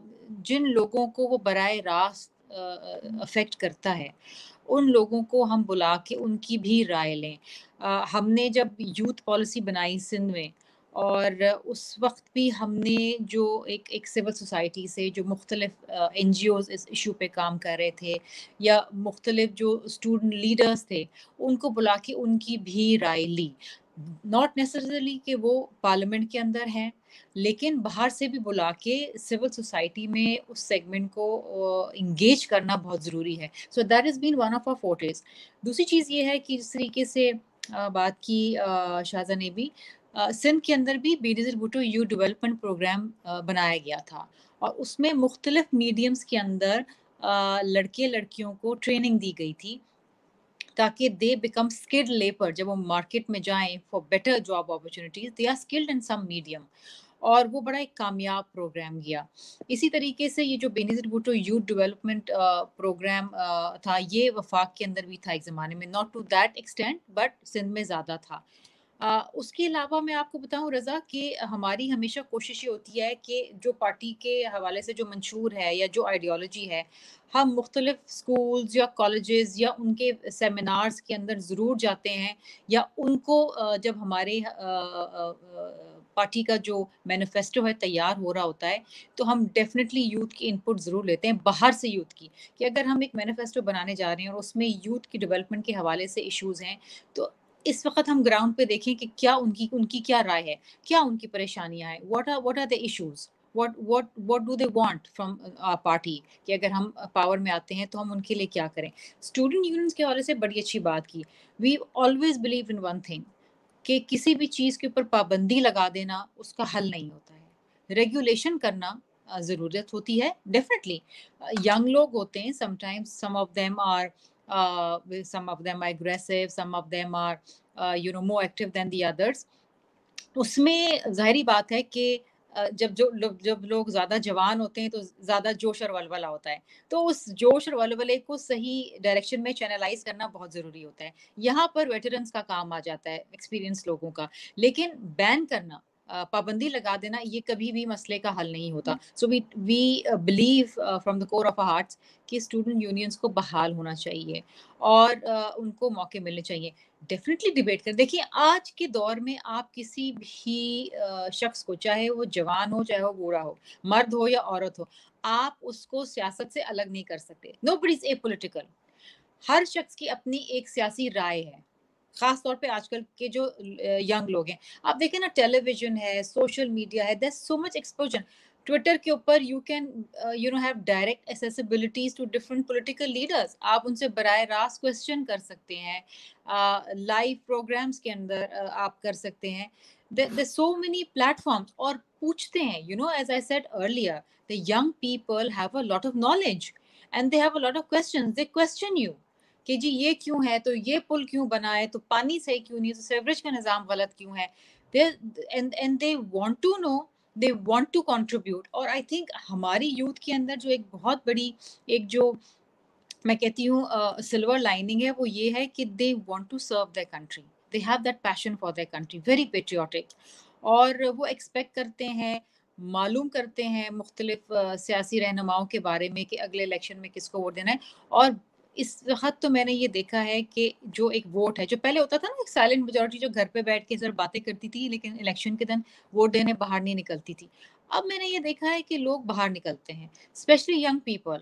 جن لوگوں کو وہ براہ راست افیکٹ کرتا ہے ان لوگوں کو ہم بلا کے ان کی بھی رائے لیں. ہم نے جب یوتھ پالیسی بنائی سندھ میں, اور اس وقت بھی ہم نے جو ایک ایک سول سوسائٹی سے جو مختلف این جی اوز اس ایشو پہ کام کر رہے تھے, یا مختلف جو اسٹوڈنٹ لیڈرز تھے, ان کو بلا کے ان کی بھی رائے لی. ناٹ نیسسریلی کہ وہ پارلیمنٹ کے اندر ہیں, لیکن باہر سے بھی بلا کے سول سوسائٹی میں اس سیگمنٹ کو انگیج کرنا بہت ضروری ہے. So that is been one of our forties. دوسری چیز یہ ہے کہ جس طریقے سے بات کی شازہ نے بھی, سندھ کے اندر بھی Benazir Bhutto youth development programme بنایا گیا تھا, اور اس میں مختلف میڈیمز کے اندر لڑکے لڑکیوں کو ٹریننگ دی گئی تھی تاکہ دے بیکم اسکلڈ لیبر. جب وہ مارکیٹ میں جائیں for better job opportunities, they are skilled in some medium, اور وہ بڑا ایک کامیاب پروگرام گیا. اسی طریقے سے یہ جو Benazir Bhutto youth development programme تھا, یہ وفاق کے اندر بھی تھا ایک زمانے میں, not to that extent but Sindh میں زیادہ تھا. آ, اس کے علاوہ میں آپ کو بتاؤں رضا کہ ہماری ہمیشہ کوشش یہ ہوتی ہے کہ جو پارٹی کے حوالے سے جو منشور ہے یا جو آئیڈیالوجی ہے ہم مختلف سکولز یا کالجز یا ان کے سیمینارز کے اندر ضرور جاتے ہیں یا ان کو جب ہمارے پارٹی کا جو مینیفیسٹو ہے تیار ہو رہا ہوتا ہے تو ہم ڈیفینیٹلی یوتھ کی انپٹ ضرور لیتے ہیں باہر سے یوتھ کی کہ اگر ہم ایک مینیفیسٹو بنانے جا رہے ہیں اور اس میں یوتھ کی ڈیولپمنٹ کے حوالے سے ایشوز ہیں تو اس وقت ہم گراؤنڈ پہ دیکھیں کہ کیا ان کی ان کی کیا رائے ہے کیا ان کی پریشانیاں ہیں what are what are the issues what what what do they want from our party کہ اگر ہم پاور میں آتے ہیں تو ہم ان کے لیے کیا کریں. اسٹوڈنٹ یونینس کے حوالے سے بڑی اچھی بات کی. We always believe in one thing کہ کسی بھی چیز کے اوپر پابندی لگا دینا اس کا حل نہیں ہوتا ہے. ریگولیشن کرنا ضرورت ہوتی ہے ڈیفینیٹلی. ینگ لوگ ہوتے ہیں sometimes some of them are some of them are aggressive some of them are you know more active than the others. اس میں ظاہری بات ہے کہ جب جو جب لوگ زیادہ جوان ہوتے ہیں تو زیادہ جوش اور ولولہ ہوتا ہے تو اس جوش اور ولولے کو صحیح ڈائریکشن میں چینلائز کرنا بہت ضروری ہوتا ہے. یہاں پر ویٹرنس کا کام آ جاتا ہے ایکسپیرینس لوگوں کا. لیکن بین کرنا پابندی لگا دینا یہ کبھی بھی مسئلے کا حل نہیں ہوتا. So we we believe from the core of our hearts کہ اسٹوڈنٹ یونینس کو بحال ہونا چاہیے اور ان کو موقع ملنے چاہیے. ڈیفینیٹلی ڈیبیٹ کر دیکھیے آج کے دور میں آپ کسی بھی شخص کو چاہے وہ جوان ہو چاہے وہ بوڑھا ہو مرد ہو یا عورت ہو آپ اس کو سیاست سے الگ نہیں کر سکتے. نو بڈی از اے پولیٹیکل. ہر شخص کی اپنی ایک سیاسی رائے ہے خاص طور پہ آج کل کے جو ینگ لوگ ہیں. آپ دیکھیں نا ٹیلی ویژن ہے سوشل میڈیا ہے there so much exposure. Twitter کے اوپر you can you know have direct accessibilities to different political leaders. آپ ان سے براہ راست کوسچن کر سکتے ہیں. لائیو پروگرامز کے اندر آپ کر سکتے ہیں. there so many platforms اور پوچھتے ہیں you know as I said earlier the young people have a lot of knowledge and they have a lot of questions. they question you کہ جی یہ کیوں ہے تو یہ پل کیوں بنا ہے تو پانی صحیح کیوں نہیں تو سیوریج کا نظام غلط کیوں ہے. and and they want to know they want to contribute. اور I think ہماری یوتھ کے اندر جو ایک بہت بڑی ایک جو میں کہتی ہوں سلور لائننگ ہے وہ یہ ہے کہ they want to serve their country. they have that passion for their country very patriotic اور وہ ایکسپیکٹ کرتے ہیں معلوم کرتے ہیں مختلف سیاسی رہنماؤں کے بارے میں کہ اگلے الیکشن میں کس کو ووٹ دینا ہے. اور اس وقت تو میں نے یہ دیکھا ہے کہ جو ایک ووٹ ہے جو پہلے ہوتا تھا نا ایک سائلنٹ میجورٹی جو گھر پہ بیٹھ کے صرف باتیں کرتی تھی لیکن الیکشن کے دن ووٹ دینے باہر نہیں نکلتی تھی. اب میں نے یہ دیکھا ہے کہ لوگ باہر نکلتے ہیں especially young people.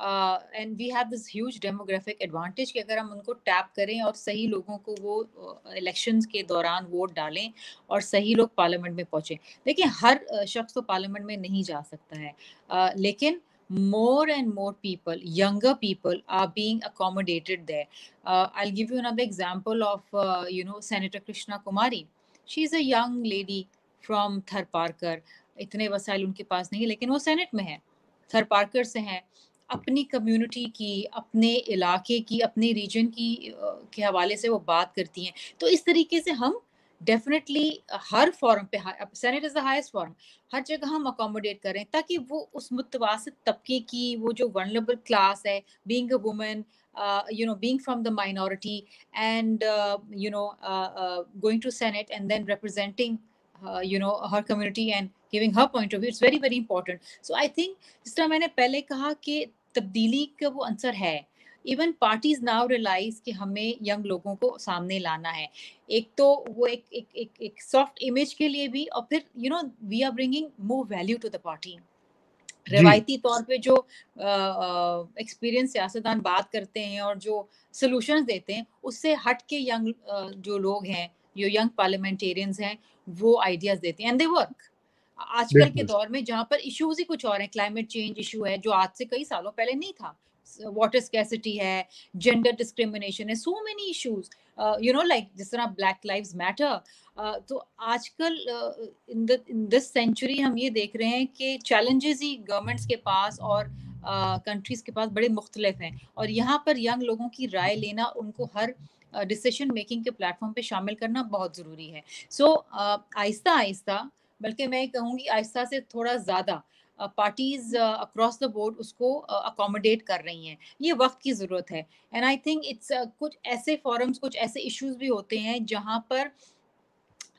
And we have this huge demographic advantage کہ اگر ہم ان کو ٹیپ کریں اور صحیح لوگوں کو وہ الیکشنز کے دوران ووٹ ڈالیں اور صحیح لوگ پارلیمنٹ میں پہنچیں. دیکھیں ہر شخص تو پارلیمنٹ میں نہیں جا سکتا ہے لیکن more and more people younger people are being accommodated there. uh, I'll give you another example of uh, you know Senator Krishna Kumari. She's a young lady from Thar Parkar. اتنے وسائل ان کے پاس نہیں لیکن وہ سینٹ میں ہے تھر Parker سے ہیں. اپنی کمیونٹی کی اپنے علاقے کی اپنے ریجن کی کے حوالے سے وہ بات کرتی ہیں. تو اس طریقے سے ہم ڈیفینیٹلی ہر فورم پہ senate is the highest forum ہر جگہ ہم اکوموڈیٹ کریں تاکہ وہ اس متوسط طبقے کی وہ جو ورنریبل کلاس ہے being a woman you know being from the minority and you know going to senate and then representing you know ہر کمیونٹی اینڈ گیونگ ہر point of view it's very very important. So I think جس طرح میں نے پہلے کہا کہ تبدیلی کا وہ عنصر ہے. ایون پارٹیز ناؤ ریلائز کہ ہمیں ینگ لوگوں کو سامنے لانا ہے. ایک تو وہ ایک ایک ایک ایک سافٹ امیج کے لیے بھی اور پھر you know we are bringing more value to the party. روایتی طور پہ جو ایکسپیرینس سیاستدان بات کرتے ہیں اور جو سلوشنز دیتے ہیں اس سے ہٹ کے ینگ جو لوگ ہیں جو ینگ پارلیمنٹیرینز ہیں وہ آئیڈیاز دیتے ہیں اینڈ دے ورک. آج کل کے دور میں جہاں پر ایشوز ہی کچھ اور ہیں کلائمیٹ چینج ایشو ہے جو آج سے کئی سالوں پہلے نہیں تھا. واٹر اسکیسٹی ہے جینڈر ڈسکریمنیشن ہے so many issues you know like جس طرح بلیک لائیوز میٹر. تو آج کل ان دس سینچری ہم یہ دیکھ رہے ہیں کہ چیلنجز ہی گورنمنٹس کے پاس اور کنٹریز کے پاس بڑے مختلف ہیں اور یہاں پر ینگ لوگوں کی رائے لینا ان کو ہر ڈسیشن میکنگ کے پلیٹ فارم پہ شامل کرنا بہت ضروری ہے. سو آہستہ آہستہ بلکہ میں کہوں گی آہستہ سے تھوڑا زیادہ پارٹیز اکراس دا بورڈ اس کو اکوموڈیٹ کر رہی ہیں. یہ وقت کی ضرورت ہے اینڈ آئی تھنک اٹس کچھ ایسے فورمز کچھ ایسے ایشوز بھی ہوتے ہیں جہاں پر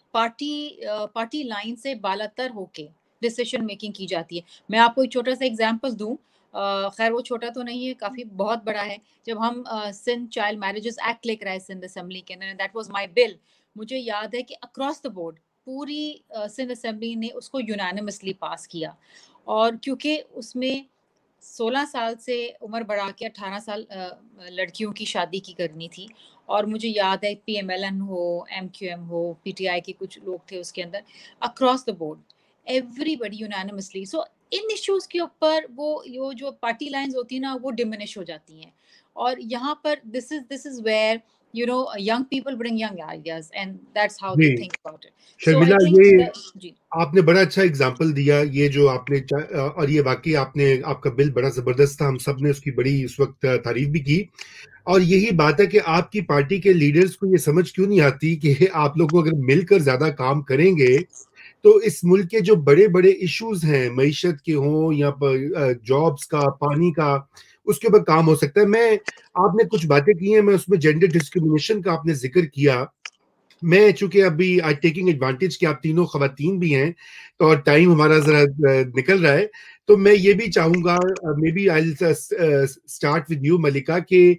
پارٹی پارٹی لائن سے بالاتر ہو کے ڈیسیشن میکنگ کی جاتی ہے. میں آپ کو ایک چھوٹا سا ایگزامپل دوں, خیر وہ چھوٹا تو نہیں ہے, کافی بہت بڑا ہے. جب ہم سندھ چائلڈ میرجز ایکٹ لے کر آئے سندھ اسمبلی کے اندر, دیٹ واز مائی بل, مجھے یاد ہے کہ اکراس دا بورڈ پوری سندھ اسمبلی نے اس کو یونانیمسلی پاس کیا. اور کیونکہ اس میں سولہ سال سے عمر بڑھا کے اٹھارہ سال لڑکیوں کی شادی کی کرنی تھی, اور مجھے یاد ہے پی ایم ایل این ہو, ایم کیو ایم ہو, پی ٹی آئی کے کچھ لوگ تھے اس کے اندر, across the board everybody unanimously. So ان ایشوز کے اوپر وہ جو پارٹی لائنز ہوتی ہیں نا وہ ڈیمینش ہو جاتی ہیں. اور یہاں پر this is this is where you know young people bring young ideas and that's how they think about it. Sharmila, یہ آپ نے بڑا اچھا اگزامپل دیا, یہ جو آپ نے, اور یہ واقعی آپ نے, آپ کا بل بڑا زبردست تھا, ہم سب نے اس کی بڑی اس وقت تعریف بھی کی. اور یہی بات ہے کہ آپ کی پارٹی کے لیڈرز کو یہ سمجھ کیوں نہیں آتی کہ آپ لوگوں اگر مل کر زیادہ کام کریں گے تو اس ملک کے جو بڑے بڑے ایشوز ہیں, معیشت کے ہوں یا جابس کا, پانی کا, اس کے اوپر کام ہو سکتا ہے. میں آپ نے کچھ باتیں کی ہیں, میں اس میں جینڈر ڈسکریمنیشن کا آپ نے ذکر کیا. میں چونکہ ابھی آئی ٹیکنگ ایڈوانٹیج کہ آپ تینوں خواتین بھی ہیں اور ٹائم ہمارا ذرا نکل رہا ہے, تو میں یہ بھی چاہوں گا, maybe I start with you Malika, کہ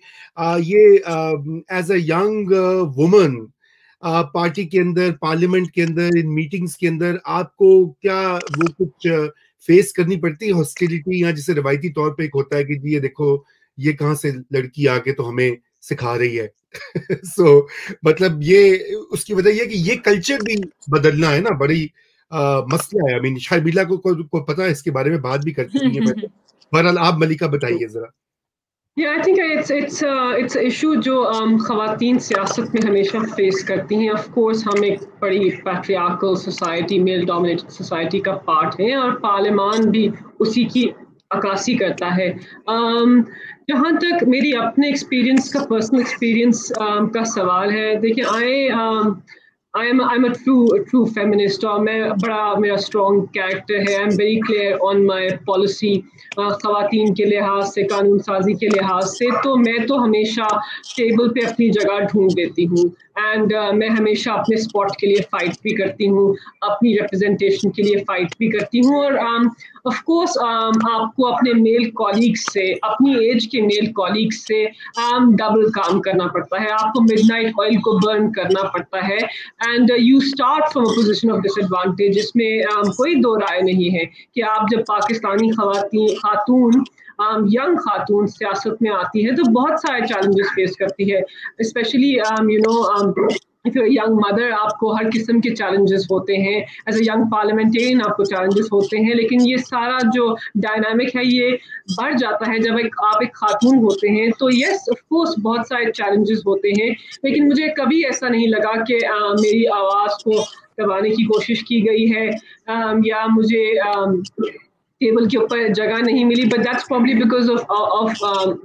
یہ as a young woman party کے اندر, پارلیمنٹ کے اندر, ان میٹنگز کے اندر آپ کو کیا وہ کچھ فیس کرنی پڑتی ہے ہاسٹیلٹی, یا جسے روایتی طور پہ ایک ہوتا ہے کہ جی یہ دیکھو یہ کہاں سے لڑکی آ کے تو ہمیں سکھا رہی ہے. سو so, مطلب یہ اس کی وجہ یہ کہ یہ کلچر بھی بدلنا ہے نا, بڑی مسئلہ ہے. آئی مین شرمیلا کو کو پتا ہے اس کے بارے میں بات بھی کرتی ہیں. بہرحال آپ ملکہ بتائیے ذرا. Yeah, I think it's it's uh, it's an issue جو um, خواتین سیاست میں ہمیشہ فیس کرتی ہیں. Of course ہم ایک بڑی patriarchal society, male dominated society کا پارٹ ہیں, اور پارلیمان بھی اسی کی عکاسی کرتا ہے. um, جہاں تک میری اپنے ایکسپیرینس کا, پرسنل ایکسپیرینس um, کا سوال ہے, دیکھیں آئے um, I am I'm a true a true feminist, اور میں بڑا میرا اسٹرانگ کیریکٹر ہے. I am very clear on my policy خواتین کے لحاظ سے, قانون سازی کے لحاظ سے. تو میں تو ہمیشہ ٹیبل پہ اپنی جگہ ڈھونڈ دیتی ہوں, اینڈ uh, میں ہمیشہ اپنے اسپاٹ کے لیے فائٹ بھی کرتی ہوں, اپنی ریپرزنٹیشن کے لیے فائٹ بھی کرتی ہوں. اور آف um, کورس um, آپ کو اپنے میل کولیگس سے, اپنی ایج کے میل کولیگس سے ڈبل um, کام کرنا پڑتا ہے. آپ کو مڈ نائٹ آئل کو برن کرنا پڑتا ہے, and you start from a position of disadvantage. اس میں um, کوئی دو رائے نہیں ہے کہ آپ جب پاکستانی خواتین خاتون ینگ um, خاتون سیاست میں آتی ہے تو بہت سارے چیلنجز فیس کرتی ہے. Especially you know if you're a young mother, آپ کو ہر قسم کے چیلنجز ہوتے ہیں. ایز اے ینگ پارلیمنٹرین آپ کو چیلنجز ہوتے ہیں, لیکن یہ سارا جو ڈائنامک ہے یہ بڑھ جاتا ہے جب ایک آپ ایک خاتون ہوتے ہیں. تو یس آف کورس بہت سارے چیلنجز ہوتے ہیں, لیکن مجھے کبھی ایسا نہیں لگا کہ uh, میری آواز کو دبانے کی کوشش کی گئی ہے, um, یا مجھے um, ٹیبل کے اوپر جگہ نہیں ملی. But that's probably because of of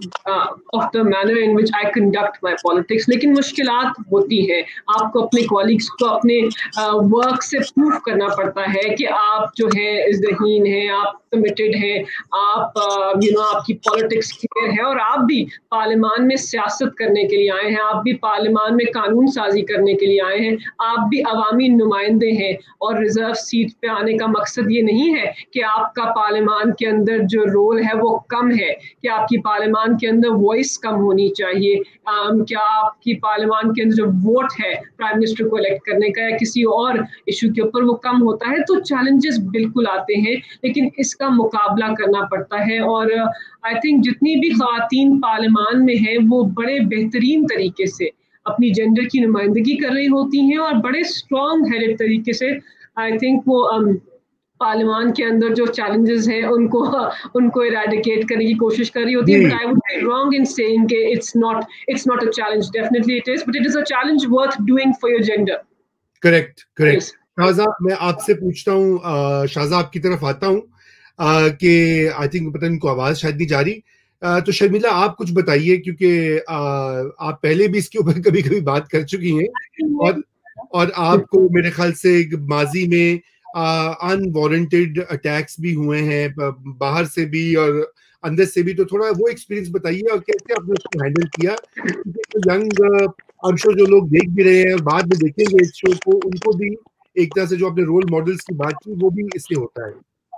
of the manner in which I conduct my politics. لیکن مشکلات ہوتی ہیں, آپ کو اپنے کولیگس کو اپنے ورک سے پروف کرنا پڑتا ہے کہ آپ جو ہے ذہین ہیں, آپ کمیٹیڈ ہیں, آپ یو نو آپ کی پالیٹکس کلیئر ہے, اور آپ بھی پارلیمان میں سیاست کرنے کے لیے آئے ہیں, آپ بھی پارلیمان میں قانون سازی کرنے کے لیے آئے ہیں, آپ بھی عوامی نمائندے ہیں. اور ریزرو سیٹ پہ آنے کا مقصد یہ نہیں ہے کہ آپ کا پارلیمان کے اندر جو رول ہے وہ کم ہے, کہ آپ کی پارلیمان کے اندر وائس کم ہونی چاہیے, کیا آپ کی پارلیمان کے اندر جو ووٹ ہے پرائم منسٹر کو الیکٹ کرنے کا یا کسی اور ایشو کے اوپر وہ کم ہوتا ہے. تو چیلنجز بالکل آتے ہیں, لیکن اس کا مقابلہ کرنا پڑتا ہے. اور آئی تھنک جتنی بھی خواتین پارلیمان میں ہیں وہ بڑے بہترین طریقے سے اپنی جینڈر کی نمائندگی کر رہی ہوتی ہیں, اور بڑے اسٹرانگ ہیڈڈ طریقے سے آئی تھنک وہ پارلیمان کے اندر جو چیلنجز ہیں ان کو ان کو ایریڈیکیٹ کرنے کی کوشش کر رہی ہوتی ہے. But I would be wrong in saying کہ it's not it's not a challenge. Definitely it is, but it is a challenge worth doing for your gender. Correct correct. Shahza میں آپ سے پوچھتا ہوں, شاہزہ آپ کی طرف آتا ہوں کہ آئی تھنک پتہ ان کو آواز شاید نہیں جا رہی. تو شرمیلا آپ کچھ بتائیے, کیونکہ آپ پہلے بھی اس کے اوپر کبھی کبھی بات کر چکی ہیں, اور اور آپ کو میرے خیال سے ماضی میں ان وارنٹیڈ اٹیکس بھی ہوئے ہیں, باہر سے بھی اور اندر سے بھی. تو تھوڑا وہ ایکسپیرینس بتائیے اور کیسے آپ نے اس کو ہینڈل کیا. ینگ اب شو جو لوگ دیکھ بھی رہے ہیں اور بعد میں دیکھیں گے اس شو کو, ان کو بھی ایک طرح سے جو آپ نے رول ماڈلس کی بات کی وہ بھی اس سے ہوتا ہے.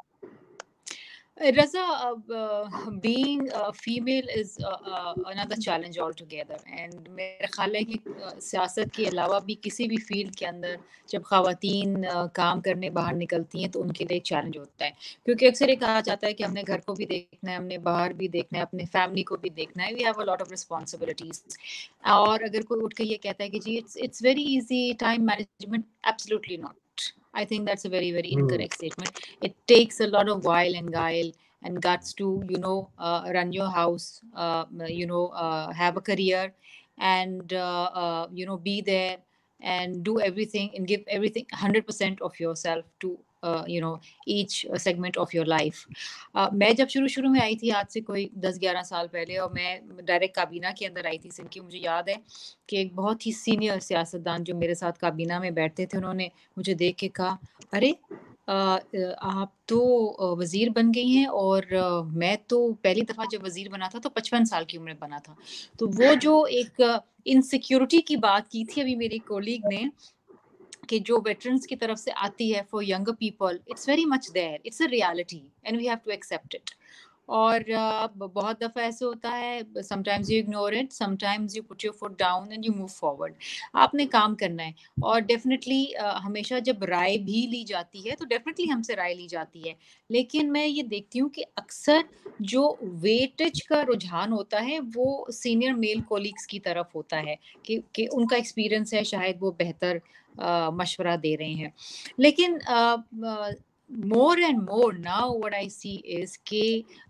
Raza, uh, uh, being a female is uh, uh, another challenge altogether. And میرا خیال ہے کہ سیاست کے علاوہ بھی کسی بھی فیلڈ کے اندر جب خواتین کام کرنے باہر نکلتی ہیں تو ان کے لیے ایک چیلنج ہوتا ہے, کیونکہ اکثر یہ کہا جاتا ہے کہ ہم نے گھر کو بھی دیکھنا ہے, ہم نے باہر بھی دیکھنا ہے, اپنے فیملی کو بھی دیکھنا ہے. We have a lot of responsibilities. اور اگر کوئی اٹھ کے یہ کہتا ہے کہ جی it's it's very easy time management, absolutely not. I think that's a very, very incorrect statement. It takes a lot of wile and guile and guts to, you know, uh, run your house, uh, you know, uh, have a career and, uh, uh, you know, be there and do everything and give everything one hundred percent of yourself to, uh, you know, each uh, segment of your life. Uh, میں جب شروع شروع میں آئی تھی آج سے کوئی دس گیارہ سال پہلے, اور میں ڈائریکٹ کابینہ کے اندر آئی تھی سندھ کی, مجھے یاد ہے کہ ایک بہت ہی سینئر سیاستدان جو میرے ساتھ کابینہ میں بیٹھتے تھے, انہوں نے مجھے دیکھ کے کہا, ارے آپ تو وزیر بن گئی ہیں اور میں تو پہلی دفعہ جب وزیر بنا تھا تو پچپن سال کی عمر میں بنا تھا. تو وہ جو ایک انسیکیورٹی کی بات کی تھی ابھی میری کولیگ نے کہ جو ویٹرنس کی طرف سے آتی ہے for younger people, it's very much there, it's a reality and we have to accept it. اور بہت دفعہ ایسے ہوتا ہے, sometimes you ignore it, sometimes you put your foot down and you move forward. آپ نے کام کرنا ہے, اور ڈیفینیٹلی ہمیشہ جب رائے بھی لی جاتی ہے تو ڈیفینیٹلی ہم سے رائے لی جاتی ہے, لیکن میں یہ دیکھتی ہوں کہ اکثر جو ویٹج کا رجحان ہوتا ہے وہ سینئر میل کولیگس کی طرف ہوتا ہے کہ کہ ان کا ایکسپیرئنس ہے, شاید وہ بہتر مشورہ دے رہے ہیں. لیکن more and more now what I see is کہ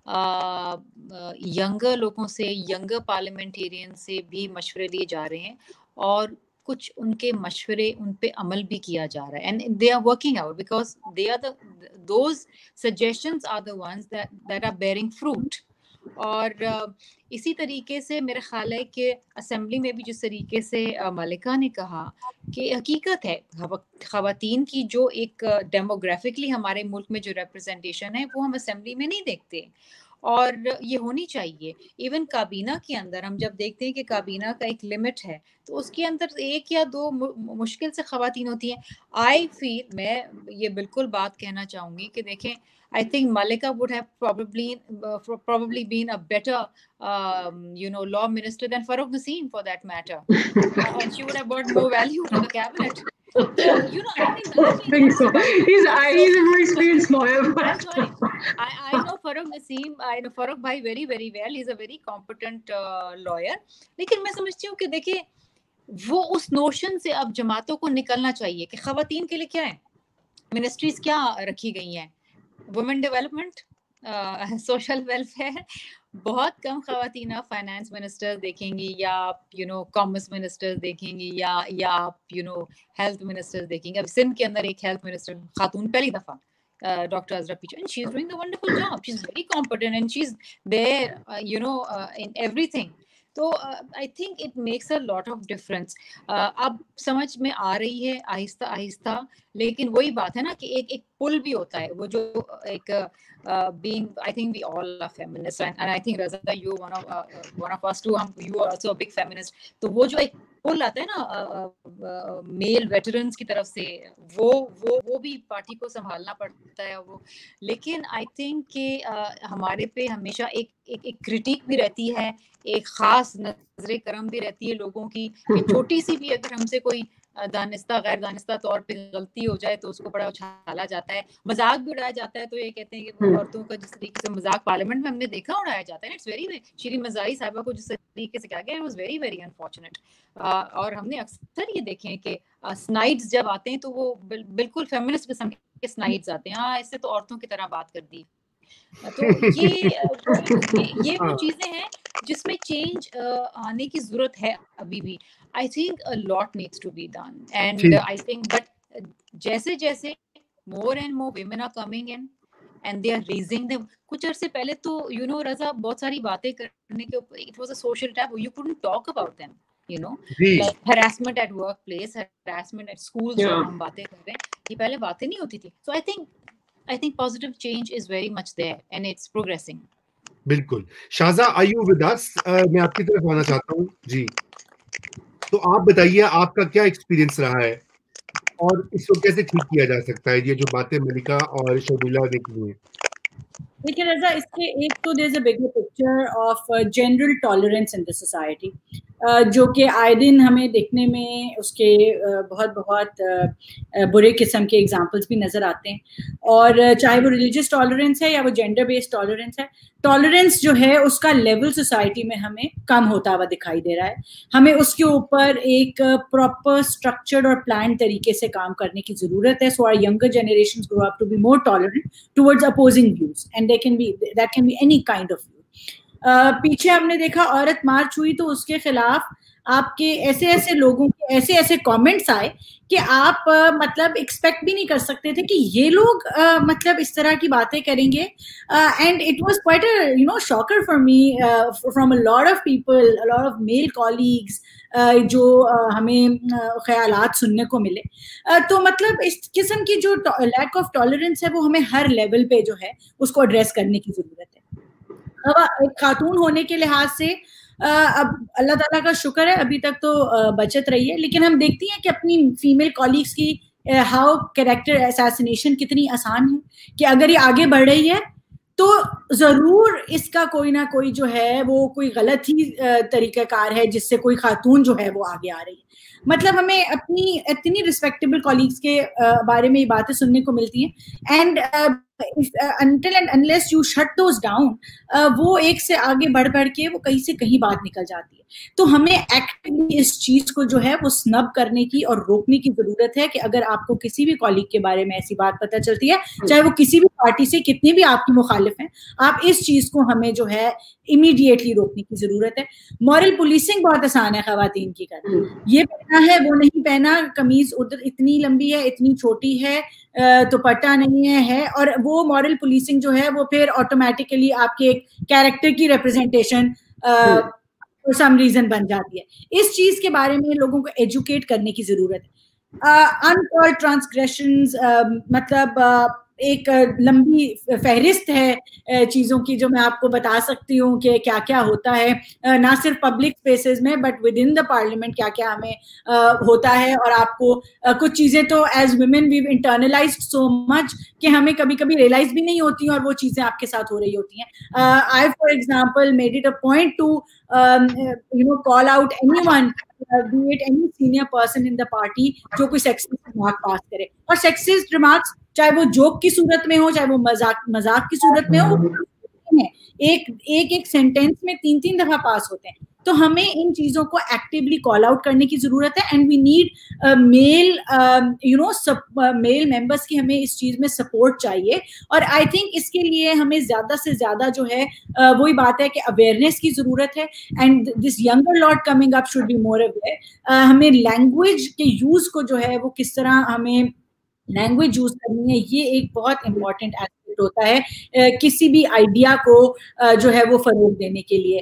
ینگر لوگوں سے, ینگر پارلیمنٹیرین سے بھی مشورے لیے جا رہے ہیں, اور کچھ ان کے مشورے ان پہ عمل بھی کیا جا رہا ہے, and they are working out because they are the those suggestions are the ones that that are bearing fruit. اور اسی طریقے سے میرا خیال ہے کہ اسمبلی میں بھی جس طریقے سے ملکہ نے کہا کہ حقیقت ہے خواتین کی جو ایک ڈیموگرافکلی ہمارے ملک میں جو ریپرزنٹیشن ہے وہ ہم اسمبلی میں نہیں دیکھتے, اور یہ ہونی چاہیے. ایون کابینہ کے اندر ہم جب دیکھتے ہیں کہ کابینہ کا ایک لمٹ ہے تو اس کے اندر ایک یا دو مشکل سے خواتین ہوتی ہیں. آئی فیل, میں یہ بالکل بات کہنا چاہوں گی کہ دیکھیں, I think Malika would have probably uh, probably been a better um, you know law minister than Farooq Naseem for that matter, uh, and she would have brought more value to the cabinet. So, you know, I think, I think so. He's I, he's a very experienced lawyer. I I know Farooq Naseem, I know Farooq bhai very very well. He's a very competent uh, lawyer. لیکن میں سمجھتی ہوں کہ دیکھیں وہ اس notion سے اب جماعتوں کو نکلنا چاہیے کہ خواتین کے لیے کیا ہے, منسٹریز کیا رکھی گئی ہیں, وومن ڈیولپمنٹ, سوشل ویلفیئر. بہت کم خواتین آپ فائنانس منسٹر دیکھیں گی, یا آپ یو نو کامرس منسٹر دیکھیں گی, یا یا آپ یو نو ہیلتھ منسٹر دیکھیں گے. اب سندھ کے اندر ایک ہیلتھ منسٹر خاتون پہلی دفعہ, doctor Azra Pechuho, and she is doing a wonderful job, she is very competent and she is there you know in everything. تو I think it makes a lot of difference. اب سمجھ میں آ رہی ہے آہستہ آہستہ, لیکن وہی بات ہے نا کہ ایک ایک پل بھی ہوتا ہے, وہ جو ایک being I think we all are feminists, and, and I think Raza you one of uh, one of us too, um, you are also a big feminist. تو وہ جو ایک پل آتا ہے نا میل ویٹرنس کی طرف سے, وہ وہ وہ بھی پارٹی کو سنبھالنا پڑتا ہے وہ. لیکن آئی تھنک کہ ہمارے پہ ہمیشہ ایک ایک کرٹیک بھی رہتی ہے, ایک خاص نظر کرم بھی رہتی ہے لوگوں کی, کہ چھوٹی سی بھی اگر ہم سے کوئی دانستہ غیر دانستہ طور پہ غلطی ہو جائے تو اس کو بڑا اچھالا جاتا ہے, مذاق بھی اڑایا جاتا ہے. تو یہ کہتے ہیں کہ عورتوں کا جس طریقے سے مذاق پارلیمنٹ میں ہم نے دیکھا اڑایا جاتا ہے, اٹس ویری شری مزاری صاحبہ کو جس طریقے سے کیا گیا, it was very very unfortunate. اور ہم نے اکثر یہ دیکھیں کہ سنائڈز جب آتے ہیں تو وہ بالکل فیمنسٹ قسم کے سنائڈز آتے ہیں, ہاں اس سے تو عورتوں کی طرح بات کر دی. تو یہ یہ وہ چیزیں ہیں جس میں چینج آنے کی ضرورت ہے ابھی بھی. I think a lot needs to be done, and uh, I think but جیسے جیسے more and more women are coming in and they are raising them. کچھ عرصے پہلے تو you know رضا بہت ساری باتیں کرنے کے اوپر it was a social taboo, you couldn't talk about them, you know, like harassment at workplace, harassment at schools, جو ہم باتیں کر رہے ہیں یہ پہلے باتیں نہیں ہوتی تھی. So I think I think positive change is very much there and it's progressing. بالکل. شازا are you with us? میں آپ کی طرف آنا چاہتا ہوں. جی تو آپ بتائیے آپ کا کیا ایکسپیرینس رہا ہے؟ اور اس کو کیسے ٹھیک کیا جا سکتا ہے, یہ جو باتیں ملکہ اور شرمیلا نے کی ہیں؟ دیکھیے رضا, اس کے ایک تو there is a bigger picture of general tolerance in the society, جو کہ آئے دن ہمیں دیکھنے میں اس کے بہت بہت برے قسم کے ایگزامپلس بھی نظر آتے ہیں. اور چاہے وہ ریلیجیس ٹالرنس ہے یا وہ جینڈر بیسڈ ٹالرنس ہے, ٹالرنس جو ہے اس کا لیول سوسائٹی میں ہمیں کم ہوتا ہوا دکھائی دے رہا ہے. ہمیں اس کے اوپر ایک پراپر اسٹرکچرڈ اور پلان طریقے سے کام کرنے کی ضرورت ہے, so are younger generation grow up to be more tolerant towards opposing views, and they can be that can be any kind of view. پیچھے ہم نے دیکھا عورت مارچ ہوئی تو اس کے خلاف آپ کے ایسے ایسے لوگوں کے ایسے ایسے کامنٹس آئے کہ آپ مطلب ایکسپیکٹ بھی نہیں کر سکتے تھے کہ یہ لوگ مطلب اس طرح کی باتیں کریں گے. And it was quite a you know shocker for me from a lot of people, a lot of male colleagues, جو ہمیں خیالات سننے کو ملے. تو مطلب اس قسم کی جو لیک آف ٹالرنس ہے وہ ہمیں ہر لیول پہ جو ہے اس کو ایڈریس کرنے کی ضرورت ہے. اب ایک خاتون ہونے کے لحاظ سے اب اللہ تعالیٰ کا شکر ہے ابھی تک تو بچت رہی ہے, لیکن ہم دیکھتی ہیں کہ اپنی فیمیل کالیگس کی ہاؤ کریکٹر اساسینیشن کتنی آسان ہے کہ اگر یہ آگے بڑھ رہی ہے تو ضرور اس کا کوئی نہ کوئی جو ہے وہ کوئی غلط ہی طریقہ کار ہے جس سے کوئی خاتون جو ہے وہ آگے آ رہی ہے. مطلب ہمیں اپنی اتنی ریسپیکٹیبل کالیگس کے بارے میں یہ باتیں سننے کو ملتی ہیں, and until and unless you shut those down, وہ ایک سے آگے بڑھ بڑھ کے وہ کہیں سے کہیں بات نکل جاتی ہے. تو ہمیں ایکٹیولی اس چیز کو جو ہے وہ سنب کرنے کی اور روکنے کی ضرورت ہے کہ اگر آپ کو کسی بھی کالیگ کے بارے میں ایسی بات پتہ چلتی ہے, چاہے وہ کسی بھی پارٹی سے کتنی بھی آپ کی مخالف ہیں, آپ اس چیز کو ہمیں جو ہے امیڈیٹلی روکنے کی ضرورت ہے. مورل پولیسنگ بہت آسان ہے خواتین کی کرنا, یہ پہنا ہے وہ نہیں پہنا, قمیض ادھر اتنی لمبی ہے اتنی چھوٹی ہے, دوپٹہ نہیں ہے ہے اور وہ مورل پولیسنگ جو ہے وہ پھر آٹومیٹیکلی آپ کے ایک کیریکٹر کی ریپرزینٹیشن فور سم ریزن بن جاتی ہے. اس چیز کے بارے میں لوگوں کو ایجوکیٹ کرنے کی ضرورت ہے. انکالڈ ٹرانسگریشنز مطلب ایک لمبی فہرست ہے چیزوں کی جو میں آپ کو بتا سکتی ہوں کہ کیا کیا ہوتا ہے, نہ صرف پبلک اسپیسز میں but with in the parliament کیا کیا ہمیں ہوتا ہے. اور آپ کو کچھ چیزیں تو as women we've internalised so much کہ ہمیں کبھی کبھی ریئلائز بھی نہیں ہوتی ہیں اور وہ چیزیں آپ کے ساتھ ہو رہی ہوتی ہیں. I for example made it a point to you know call out anyone be it any senior person in the party جو کوئی sexist remark پاس کرے, اور sexist remarks چاہے وہ جوک کی صورت میں ہو چاہے وہ مذاق مذاق کی صورت میں ہو, ایک ایک ایک سینٹینس میں تین تین دفعہ پاس ہوتے ہیں. تو ہمیں ان چیزوں کو ایکٹیولی کال آؤٹ کرنے کی ضرورت ہے, and we need male you know male members کی ہمیں اس چیز میں سپورٹ چاہیے. اور آئی تھنک اس کے لیے ہمیں زیادہ سے زیادہ جو ہے وہی بات ہے کہ اویئرنیس کی ضرورت ہے, and this younger lot coming up should be more aware. ہمیں لینگویج کے یوز کو جو ہے وہ کس طرح ہمیں لینگویج یوز کرنی ہے, یہ ایک بہت امپورٹنٹ ایسپیکٹ ہوتا ہے کسی بھی آئیڈیا کو جو ہے وہ فروغ دینے کے لیے.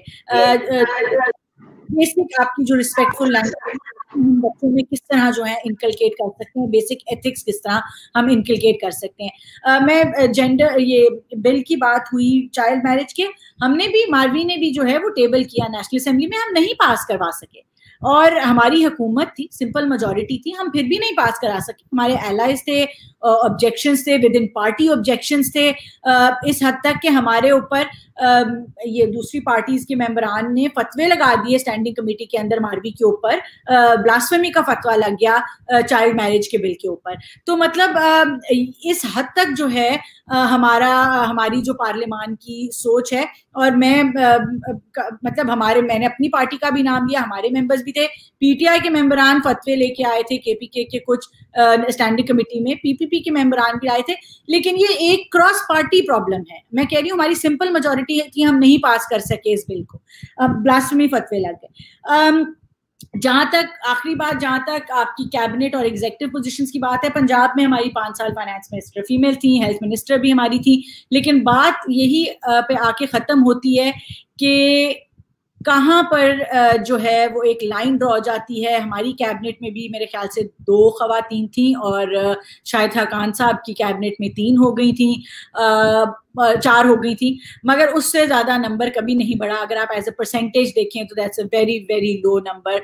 بیسک آپ کی جو ریسپیکٹفل لینگویج بچوں میں کس طرح جو ہے انکلکیٹ کر سکتے ہیں, بیسک ایتھکس کس طرح ہم انکلکیٹ کر سکتے ہیں. میں جینڈر یہ بل کی بات ہوئی چائلڈ میرج کے, ہم نے بھی ماروی نے بھی جو ہے وہ ٹیبل کیا نیشنل اسمبلی میں, ہم نہیں پاس کروا سکے اور ہماری حکومت تھی, سمپل میجورٹی تھی, ہم پھر بھی نہیں پاس کرا سکے. ہمارے الائز تھے, آبجیکشنز تھے, ود ان پارٹی آبجیکشنز تھے, اس حد تک کہ ہمارے اوپر یہ دوسری پارٹیز کے ممبران نے فتوے لگا دیے اسٹینڈنگ کمیٹی کے اندر ماروی کے اوپر, بلاسفیمی کا فتویٰ لگ گیا چائلڈ میرج کے بل کے اوپر. تو مطلب اس حد تک جو ہے ہمارا ہماری جو پارلیمان کی سوچ ہے, اور میں مطلب ہمارے میں نے اپنی پارٹی کا بھی نام لیا, ہمارے ممبرز بھی تھے, پی ٹی آئی کے ممبران فتوے لے کے آئے تھے, کے پی کے کے کچھ اسٹینڈنگ کمیٹی میں پی پی پی کے ممبران بھی آئے تھے, لیکن یہ ایک کراس پارٹی پرابلم ہے. میں کہہ رہی ہوں ہماری سمپل میجورٹی تھی, ہم نہیں پاس کر سکے اس بل کو, بلاسفیمی فتوے لگ گئے. جہاں تک آخری بات جہاں تک آپ کی کیبنٹ اور ایگزیکٹو پوزیشنز کی بات ہے, پنجاب میں ہماری پانچ سال فائنانس منسٹر فیمیل تھیں, ہیلتھ منسٹر بھی ہماری تھی, لیکن بات یہی پہ آ کے ختم ہوتی ہے کہ کہاں پر جو ہے وہ ایک لائن ڈرا جاتی ہے. ہماری کیبنٹ میں بھی میرے خیال سے دو خواتین تھیں اور شاہد حقان صاحب کی کیبنٹ میں تین ہو گئی تھیں. چار ہو گئی تھی, مگر اس سے زیادہ نمبر کبھی نہیں بڑھا. اگر آپ ایز اے پرسنٹیج دیکھیں تو that's a very very low number,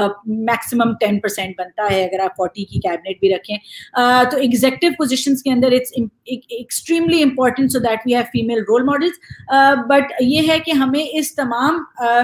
maximum ten percent بنتا ہے اگر آپ فورٹی کی کیبنٹ بھی رکھیں. تو ایگزیکٹو پوزیشنس کے اندر it's extremely important so that we have female role models. But یہ ہے کہ ہمیں اس تمام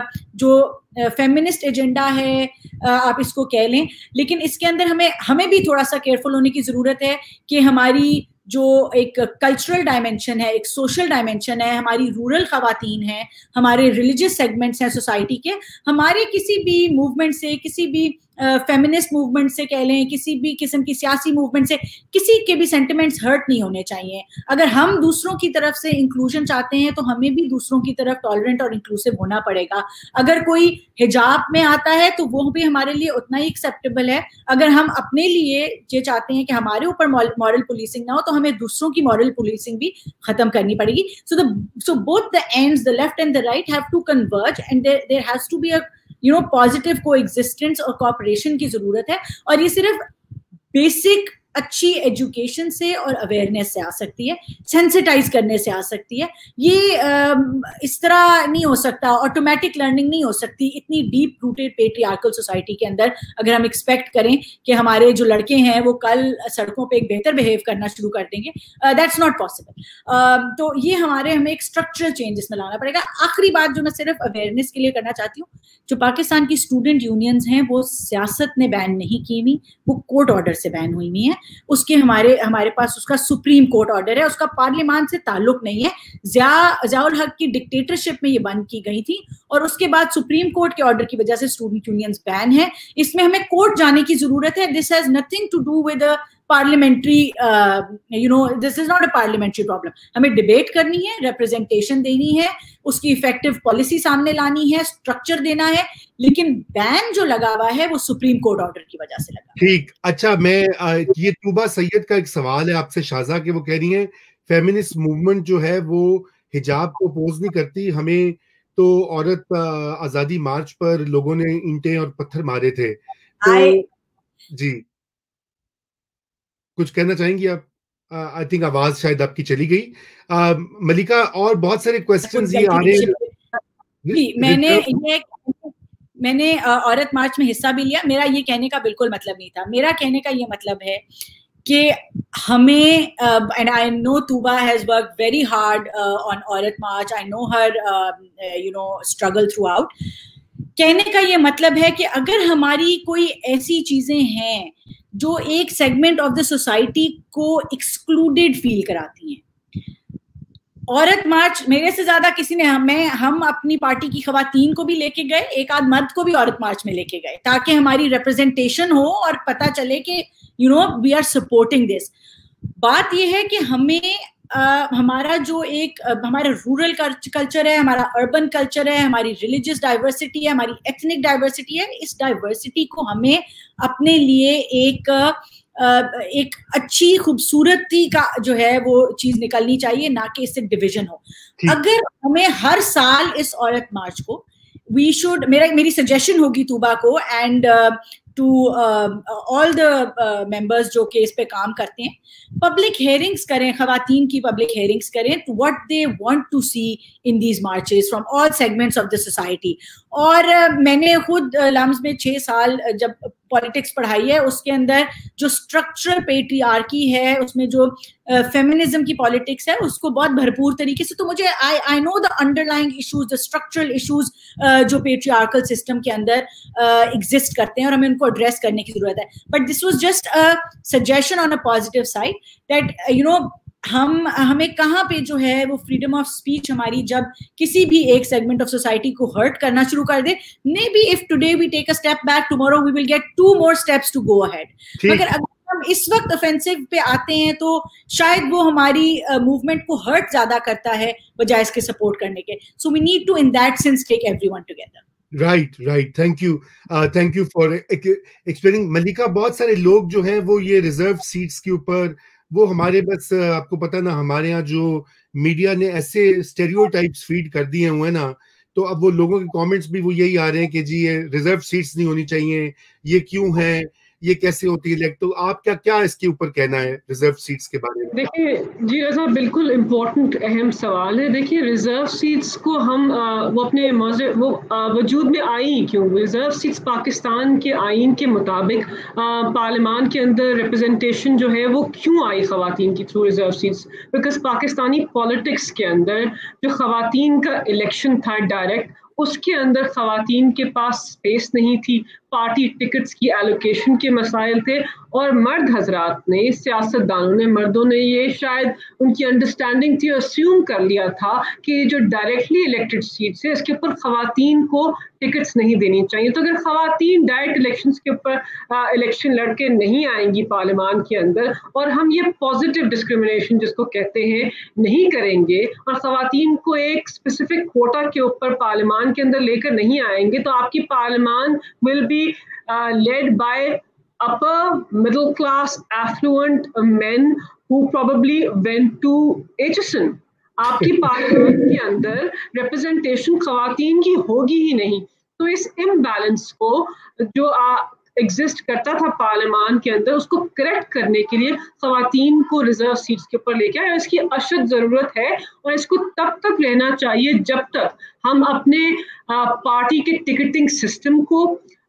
جو فیمنسٹ ایجنڈا ہے آپ اس کو کہہ لیں, لیکن اس کے اندر ہمیں ہمیں بھی تھوڑا سا کیئرفل ہونے کی ضرورت ہے کہ ہماری جو ایک کلچرل ڈائمینشن ہے, ایک سوشل ڈائمینشن ہے, ہماری رورل خواتین ہیں, ہمارے ریلیجیس سیگمنٹس ہیں سوسائٹی کے, ہمارے کسی بھی موومنٹ سے, کسی بھی فیمنسٹ موومنٹ سے کہہ لیں, کسی بھی قسم کی سیاسی موومنٹ سے کسی کے بھی سینٹیمنٹس ہرٹ نہیں ہونے چاہیے. اگر ہم دوسروں کی طرف سے انکلوژن چاہتے ہیں تو ہمیں بھی دوسروں کی طرف ٹالرنٹ اور انکلوسیو ہونا پڑے گا. اگر کوئی حجاب میں آتا ہے تو وہ بھی ہمارے لیے اتنا ہی ایکسیپٹیبل ہے. اگر ہم اپنے لیے یہ چاہتے ہیں کہ ہمارے اوپر مورل پولیسنگ نہ ہو تو ہمیں دوسروں کی مورل پولیسنگ بھی ختم کرنی پڑے گی. So the so both the ends, the left end the right, have to converge and there has to be a you know positive coexistence اور کوآپریشن کی ضرورت ہے. اور یہ صرف بیسک اچھی ایجوکیشن سے اور اویئرنیس سے آ سکتی ہے, سینسٹائز کرنے سے آ سکتی ہے. یہ اس طرح نہیں ہو سکتا, آٹومیٹک لرننگ نہیں ہو سکتی اتنی ڈیپ روٹیڈ پیٹریارکل سوسائٹی کے اندر. اگر ہم ایکسپیکٹ کریں کہ ہمارے جو لڑکے ہیں وہ کل سڑکوں پہ ایک بہتر بہیو کرنا شروع کر دیں گے, دیٹس ناٹ پاسبل. تو یہ ہمارے ہمیں ایک اسٹرکچرل چینج اس میں لانا پڑے گا. آخری بات جو میں صرف اویئرنیس کے لیے کرنا چاہتی ہوں, جو پاکستان کی اسٹوڈنٹ یونینز ہیں وہ سیاست نے بین نہیں کی ہوئی, وہ کورٹ آرڈر سے بین ہوئی ہوئی ہیں. اس کے ہمارے ہمارے پاس اس کا سپریم کورٹ آرڈر ہے, اس کا پارلیمان سے تعلق نہیں ہے. ضیاء ضیاء الحق کی ڈکٹیٹرشپ میں یہ بند کی گئی تھی اور اس کے بعد سپریم کورٹ کے آرڈر کی وجہ سے اسٹوڈنٹ یونینز بین ہیں. اس میں ہمیں کورٹ جانے کی ضرورت ہے. This has nothing to do with parliamentary, you know this is not a parliamentary problem. ہمیں ڈبیٹ کرنی ہے, ریپرزینٹیشن دینی ہے, اس کی افیکٹو پالیسی سامنے لانی ہے, اسٹرکچر دینا ہے, لیکن بین جو لگا ہوا ہے وہ سپریم کورٹ آرڈر کی وجہ سے لگا. ٹھیک, اچھا میں یہ طوبہ سید کا ایک سوال ہے آپ سے شازا, کہ وہ کہہ رہی ہیں فیمنسٹ موومنٹ جو ہے وہ حجاب کو اپوز نہیں کرتی. ہمیں تو عورت آزادی مارچ پر لوگوں نے اینٹیں اور پتھر مارے تھے. تو جی کچھ کہنا چاہیں گی آپ؟ آئی تھنک آواز شاید آپ کی چلی گئی. ملکہ, اور بہت سارے کوسچنز یہ آ رہے ہیں. میں نے یہ میں نے عورت مارچ میں حصہ بھی لیا. میرا یہ کہنے کا بالکل مطلب نہیں تھا. میرا کہنے کا یہ مطلب ہے کہ ہمیں, and I know Tooba has work very hard on Aurat march, I know her you know struggle throughout. کہنے کا یہ مطلب ہے کہ اگر ہماری کوئی ایسی چیزیں ہیں جو ایک سیگمنٹ آف دا سوسائٹی کو ایکسکلوڈیڈ فیل کراتی ہیں, عورت مارچ میرے سے زیادہ کسی نے, ہمیں ہم اپنی پارٹی کی خواتین کو بھی لے کے گئے, ایک آدھ مرد کو بھی عورت مارچ میں لے کے گئے تاکہ ہماری ریپرزینٹیشن ہو اور پتہ چلے کہ you know we are supporting this. بات یہ ہے کہ ہمیں ہمارا جو ایک ہمارا رورل کلچر ہے, ہمارا اربن کلچر ہے, ہماری ریلیجیس ڈائیورسٹی ہے, ہماری ایتھنک ڈائیورسٹی ہے, اس ڈائیورسٹی کو ہمیں اپنے لیے ایک ایک اچھی خوبصورتی کا جو ہے وہ چیز نکلنی چاہیے, نہ کہ اس سے ڈویژن ہو. اگر ہمیں ہر سال اس عورت مارچ کو وی شوڈ, میرا میری سجیشن ہوگی طوبہ کو and to all the members جو کہ اس پہ کام کرتے ہیں, پبلک ہیئرنگس کریں, خواتین کی پبلک ہیئرنگس کریں to what they want to see in these marches from all segments of the society. اور میں نے خود لمز میں چھ سال جب پالیٹکس پڑھائی ہے, اس کے اندر جو اسٹرکچرل پیٹریارکی ہے, اس میں جو فیمنزم کی پالیٹکس ہے, اس کو بہت بھرپور طریقے سے, تو مجھے I know the underlying issues, the structural issues جو پیٹریارکل سسٹم کے اندر ایگزسٹ کرتے ہیں اور ہمیں ان کو ایڈریس کرنے کی ضرورت ہے. But this was just a suggestion on a positive side that you know ہم ہمیں کہاں پہ جو ہے وہ فریڈم آف اسپیچ ہماری جب کسی بھی ایک سیگمنٹ آف سوسائٹی کو ہرٹ کرنا شروع کر دے, maybe if today we take a step back, tomorrow we will get two more steps to go ahead. مگر اگر ہم اس وقت اوفینسو پہ آتے ہیں تو شاید وہ ہماری موومنٹ کو ہرٹ زیادہ کرتا ہے بجائے اس کے سپورٹ کرنے کے. So we need to in that sense take everyone together. Right right thank you thank you for explaining. Malika, بہت سارے لوگ جو ہیں وہ یہ ریزرو سیٹس کے اوپر, وہ ہمارے بس آپ کو پتہ نا, ہمارے یہاں جو میڈیا نے ایسے اسٹیریو ٹائپس فیڈ کر دیے ہوئے نا, تو اب وہ لوگوں کے کامنٹس بھی وہ یہی آ رہے ہیں کہ جی یہ ریزرو سیٹس نہیں ہونی چاہیے, یہ کیوں ہیں, یہ کیسے ہوتی ہے الیکٹ, تو آپ کیا کیا اس کے اوپر کہنا ہے ریزرو سیٹس کے بارے میں؟ دیکھیے جی رضا, بالکل امپورٹنٹ اہم سوال ہے. دیکھیے ریزرو سیٹس کو ہم وہ اپنے وہ وجود میں آئی کیوں؟ ریزرو سیٹس پاکستان کے آئین کے مطابق پارلیمان کے اندر ریپرزنٹیشن جو ہے وہ کیوں آئی خواتین کی through reserve seats? Because Pakistani politics کے اندر جو خواتین کا الیکشن تھا ڈائریکٹ, اس کے اندر خواتین کے پاس اسپیس نہیں تھی, پارٹی ٹکٹس کی ایلوکیشن کے مسائل تھے, اور مرد حضرات نے, سیاست دانوں نے, مردوں نے یہ شاید ان کی انڈرسٹینڈنگ تھی, اسیوم کر لیا تھا کہ جو ڈائریکٹلی الیکٹڈ سیٹس ہے اس کے اوپر خواتین کو ٹکٹس نہیں دینی چاہیے. تو اگر خواتین ڈائریکٹ الیکشنز کے اوپر الیکشن لڑ کے نہیں آئیں گی پارلیمان کے اندر, اور ہم یہ پازیٹیو ڈسکریمنیشن جس کو کہتے ہیں نہیں کریں گے, اور خواتین کو ایک اسپیسیفک کوٹا کے اوپر پارلیمان کے اندر لے کر نہیں آئیں گے, تو آپ کی پارلیمان will be led by upper middle class affluent men who probably went to Acheson. آپ کی پارلیمان کے اندر ریپرزنٹیشن خواتین کی ہوگی ہی نہیں. تو اس امبیلنس کو جو ایگزسٹ کرتا تھا پارلیمان کے اندر, اس کو کریکٹ کرنے کے لیے خواتین کو ریزرو سیٹس کے اوپر لے کے آئے. اس کی اشد ضرورت ہے, اور اس کو تب تک رہنا چاہیے جب تک ہم اپنے پارٹی کے ٹکٹنگ سسٹم کو,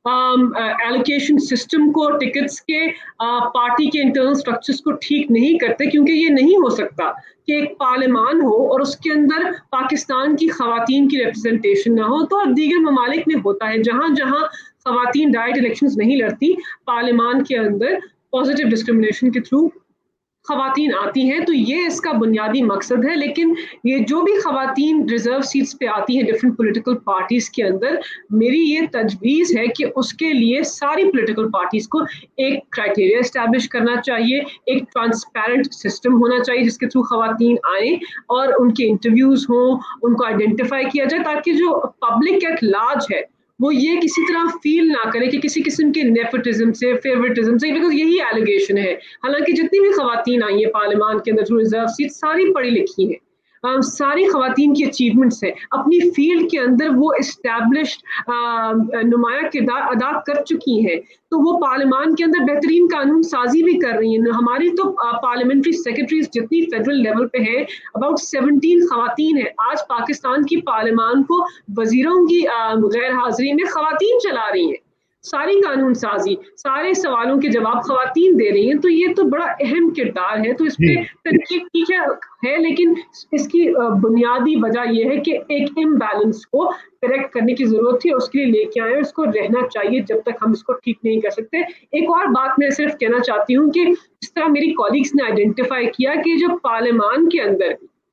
ایلوکیشن سسٹم کو, ٹکٹس کے پارٹی کے انٹرنل اسٹرکچرس کو ٹھیک نہیں کرتے. کیونکہ یہ نہیں ہو سکتا کہ ایک پارلیمان ہو اور اس کے اندر پاکستان کی خواتین کی ریپرزنٹیشن نہ ہو. تو دیگر ممالک میں ہوتا ہے, جہاں جہاں خواتین ڈائریکٹ الیکشنز نہیں لڑتی, پارلیمان کے اندر پازیٹیو ڈسکریمنیشن کے تھرو خواتین آتی ہیں. تو یہ اس کا بنیادی مقصد ہے. لیکن یہ جو بھی خواتین ریزرو سیٹس پہ آتی ہیں ڈفرینٹ پولیٹیکل پارٹیز کے اندر, میری یہ تجویز ہے کہ اس کے لیے ساری پولیٹیکل پارٹیز کو ایک کرائٹیریا اسٹیبلش کرنا چاہیے, ایک ٹرانسپیرنٹ سسٹم ہونا چاہیے جس کے تھرو خواتین آئیں اور ان کے انٹرویوز ہوں, ان کو آئیڈینٹیفائی کیا جائے, تاکہ جو پبلک ایٹ لارج ہے وہ یہ کسی طرح فیل نہ کرے کہ کسی قسم کے نیپوٹزم سے, فیورٹزم سے, بیکاز یہی ایلیگیشن ہے. حالانکہ جتنی بھی خواتین آئی ہیں پارلیمان کے اندر تھرو ریزرو سیٹ, ساری پڑھی لکھی ہیں, ساری خواتین کی اچیومنٹس ہیں, اپنی فیلڈ کے اندر وہ اسٹیبلشڈ نمایاں کردار ادا کر چکی ہیں. تو وہ پارلیمان کے اندر بہترین قانون سازی بھی کر رہی ہیں. ہماری تو پارلیمنٹری سیکرٹریز جتنی فیڈرل لیول پہ ہیں, اباؤٹ سیونٹین خواتین ہیں. آج پاکستان کی پارلیمان کو وزیروں کی غیر حاضری میں خواتین چلا رہی ہیں. ساری قانون سازی, سارے سوالوں کے جواب خواتین دے رہی ہیں. تو یہ تو بڑا اہم کردار ہے. تو اس پہ تنقید کی ہے, لیکن اس کی بنیادی وجہ یہ ہے کہ ایک امبیلنس کو کریکٹ کرنے کی ضرورت تھی, اور اس کے لیے لے کے آئے, اس کو رہنا چاہیے جب تک ہم اس کو ٹھیک نہیں کر سکتے. ایک اور بات میں صرف کہنا چاہتی ہوں کہ جس طرح میری کولیگس نے آئیڈینٹیفائی کیا کہ جو پارلیمان کے اندر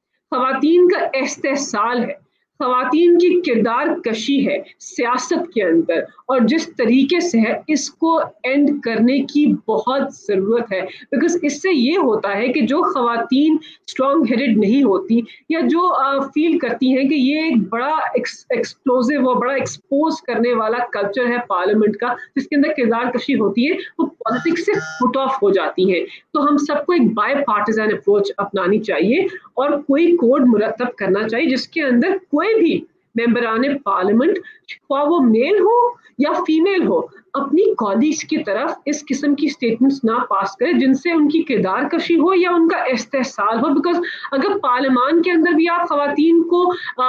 خواتین کا استحصال ہے, خواتین کی کردار کشی ہے سیاست کے اندر, اور جس طریقے سے ہے, اس کو اینڈ کرنے کی بہت ضرورت ہے. بیکاز اس سے یہ ہوتا ہے کہ جو خواتین اسٹرانگ ہیڈڈ نہیں ہوتی, یا جو فیل کرتی ہیں کہ یہ ایک بڑا ایکسپلوزیو اور بڑا ایکسپوز کرنے والا کلچر ہے پارلیمنٹ کا, جس کے اندر کردار کشی ہوتی ہے, وہ پالیٹکس سے فٹ آف ہو جاتی ہیں. تو ہم سب کو ایک بائی پارٹیزن اپروچ اپنانی چاہیے, اور کوئی کوڈ مرتب کرنا چاہیے جس کے اندر کوئی بھی ممبران پارلیمنٹ, خواہ وہ میل ہو یا فیمیل ہو, اپنی کالیگز کی طرف اس قسم کی سٹیٹمنٹس نہ پاس کرے جن سے ان کی کردار کشی ہو یا ان کا استحصال ہو. بیکاز اگر پارلیمان کے اندر بھی آپ خواتین کو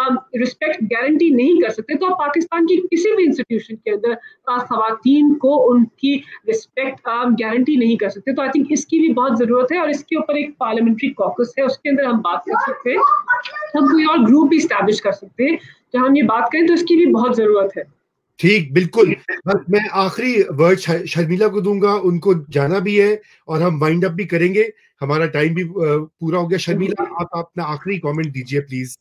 رسپیکٹ گارنٹی نہیں کر سکتے, تو آپ پاکستان کی کسی بھی انسٹیٹیوشن کے اندر خواتین کو ان کی رسپیکٹ گارنٹی نہیں کر سکتے. تو آئی تھنک اس کی بھی بہت ضرورت ہے, اور اس کے اوپر ایک پارلیمنٹری کوکس ہے, اس کے اندر ہم بات کر سکتے ہیں. ہم کوئی اور گروپ بھی اسٹیبلش کر سکتے ہیں جہاں ہم یہ بات کریں, تو اس کی بھی بہت ضرورت ہے. ٹھیک, بالکل. بس میں آخری ورڈ شرمیلا کو دوں گا, ان کو جانا بھی ہے اور ہم وائنڈ اپ بھی کریں گے, ہمارا ٹائم بھی پورا ہو گیا. شرمیلا, آپ اپنا آخری کامنٹ دیجیے پلیز.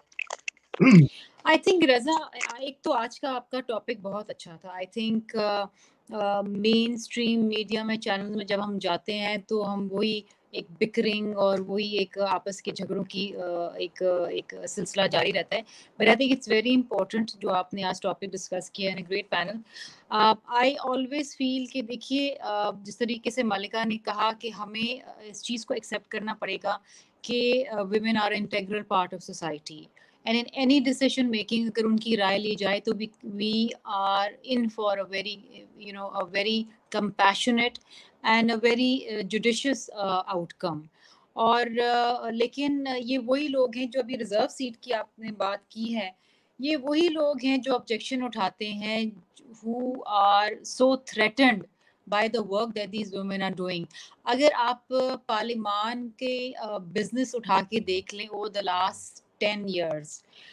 آئی تھنک رضا, ایک تو آج کا آپ کا ٹاپک بہت اچھا تھا. I think mainstream media میں, چینل میں جب ہم جاتے ہیں تو ہم وہی ایک بکرنگ اور وہی ایک آپس کے جھگڑوں کی ایک ایک سلسلہ جاری رہتا ہے. But I think it's very important جو آپ نے آج ٹاپک ڈسکس کیا ہے, great panel. I always feel کہ دیکھیے جس طریقے سے ملکہ نے کہا کہ ہمیں اس چیز کو ایکسیپٹ کرنا پڑے گا کہ women are integral part of society, and in any decision making agar unki raay li jaye to we, we are in for a very you know a very compassionate and a very uh, judicious uh, outcome. اور uh, لیکن یہ وہی لوگ ہیں جو ابھی reserve set کی آپ نے بات کی ہے, یہ وہی لوگ ہیں جو آبجیکشن اٹھاتے ہیں who are so threatened by the work that these women are doing. اگر آپ پارلیمان کے بزنس اٹھا کے دیکھ لیں over the last ten years,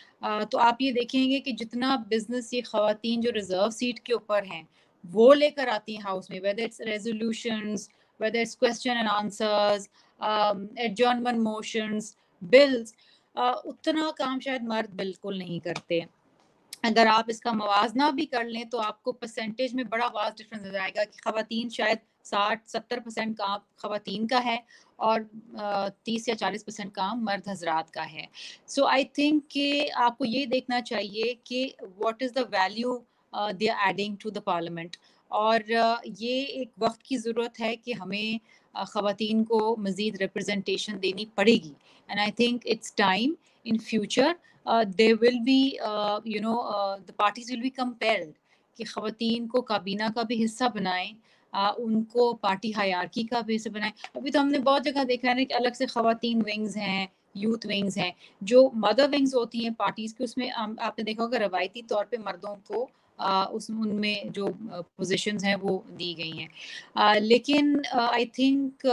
تو آپ یہ دیکھیں گے کہ جتنا بزنس یہ خواتین جو ریزرو سیٹ کے اوپر ہیں وہ لے کر آتی ہیں ہاؤس میں, whether it's resolutions, whether it's question and answers, adjournment motions, bills, اتنا کام شاید مرد بالکل نہیں کرتے. اگر آپ اس کا موازنہ بھی کر لیں تو آپ کو پرسنٹیج میں بڑا واز ڈفرینس نظر آئے گا کہ خواتین شاید ساٹھ ستر پرسینٹ کام خواتین کا ہے اور تیس یا چالیس پرسینٹ کام مرد حضرات کا ہے. سو آئی تھنک کہ آپ کو یہ دیکھنا چاہیے کہ what is the value they are adding to the parliament, اور یہ ایک وقت کی ضرورت ہے کہ ہمیں خواتین کو مزید ریپرزنٹیشن دینی پڑے گی. And I think it's time in future uh, there will be uh, you know uh, the parties will be compelled کہ خواتین کو کابینہ کا بھی حصہ بنائیں, uh, ان کو پارٹی ہائرارکی کا بھی حصہ بنائیں. ابھی تو ہم نے بہت جگہ دیکھا ہے کہ الگ سے خواتین ونگز ہیں, یوتھ ونگز ہیں, جو مدر ونگز ہوتی ہیں پارٹیز کی, اس میں آپ نے دیکھا ہوگا روایتی طور پہ مردوں کو uh, اس ان میں جو پوزیشنز ہیں وہ دی گئی ہیں. uh, لیکن I think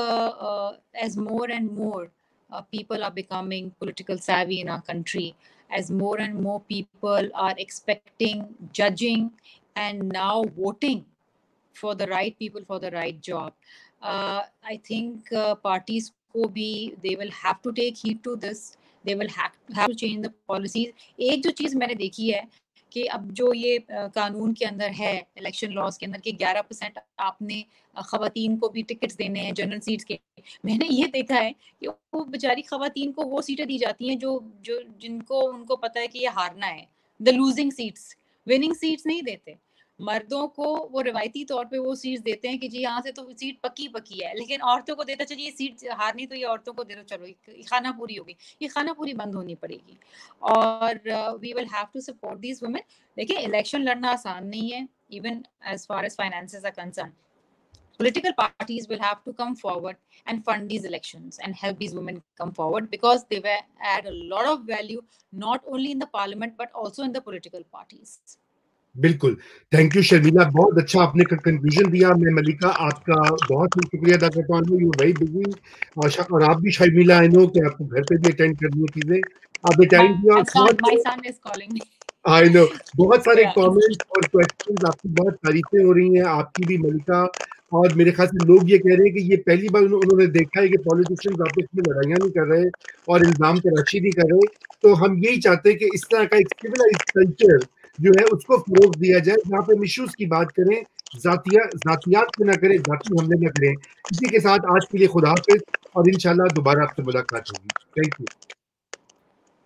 as more and more Uh, people are becoming political savvy in our country, as more and more people are expecting judging and now voting for the right people for the right job. uh, I think uh, parties ko bhi, they will have to take heed to this. They will have, have to change the policies. ایک جو چیز میں نے دیکھی ہے کہ اب جو یہ قانون کے اندر ہے الیکشن لاز کے اندر کہ گیارہ پرسینٹ آپ نے خواتین کو بھی ٹکٹس دینے ہیں جنرل سیٹس کے, میں نے یہ دیکھا ہے کہ وہ بیچاری خواتین کو وہ سیٹیں دی جاتی ہیں جو جو جن کو ان کو پتہ ہے کہ یہ ہارنا ہے, the losing seats, winning seats نہیں دیتے. مردوں کو وہ روایتی طور پہ وہ سیٹس دیتے ہیں کہ جی یہاں سے تو سیٹ پکی پکی ہے, لیکن عورتوں کو دیتا چلیے یہ سیٹ ہارنی تو یہ عورتوں کو دے دو, چلو یہ خانہ پوری ہوگی. یہ خانہ پوری بند ہونی پڑے گی, اور we will have to support these women. دیکھیں الیکشن لڑنا آسان نہیں ہے, even as far as finances are concern. Political parties will have to come forward and fund these elections and help these women come forward because they will add a lot of value not only in the parliament but also in the political parties. بالکل, thank you Sharmila, بہت اچھا آپ نے conclusion دیا. میں ملکہ آپ کا بہت ہی شکریہ ادا کرتا ہوں. یو ویری بزی, اور آپ بھی شرمیلا آئی نو کہ آپ کو گھر پہ بھی اٹینڈ کرنی ہے چیزیں, آپ نے ٹائم دیا. My son is calling me. آئی نو, بہت سارے کامنٹس اور کویسچنز, آپ کی بہت تعریفیں ہو رہی ہیں, آپ کی بھی ملکہ, اور میرے خیال سے لوگ یہ کہہ رہے ہیں کہ یہ پہلی بار انہوں نے دیکھا ہے کہ پولیٹیشینز آپس میں لڑائیاں نہیں کر رہے اور الزام تراشی نہیں کر رہے. تو ہم یہی چاہتے ہیں کہ اس طرح کا ایک سویلائز کلچر جو ہے اس کو فروغ دیا جائے, جہاں پہ ایشوز کی بات کریں, ذاتیات پہ نہ کریں, ذاتی حملے نہ کریں. اسی کے ساتھ آج کے لیے خدا حافظ, اور انشاءاللہ دوبارہ آپ سے ملاقات ہوگی. Thank you.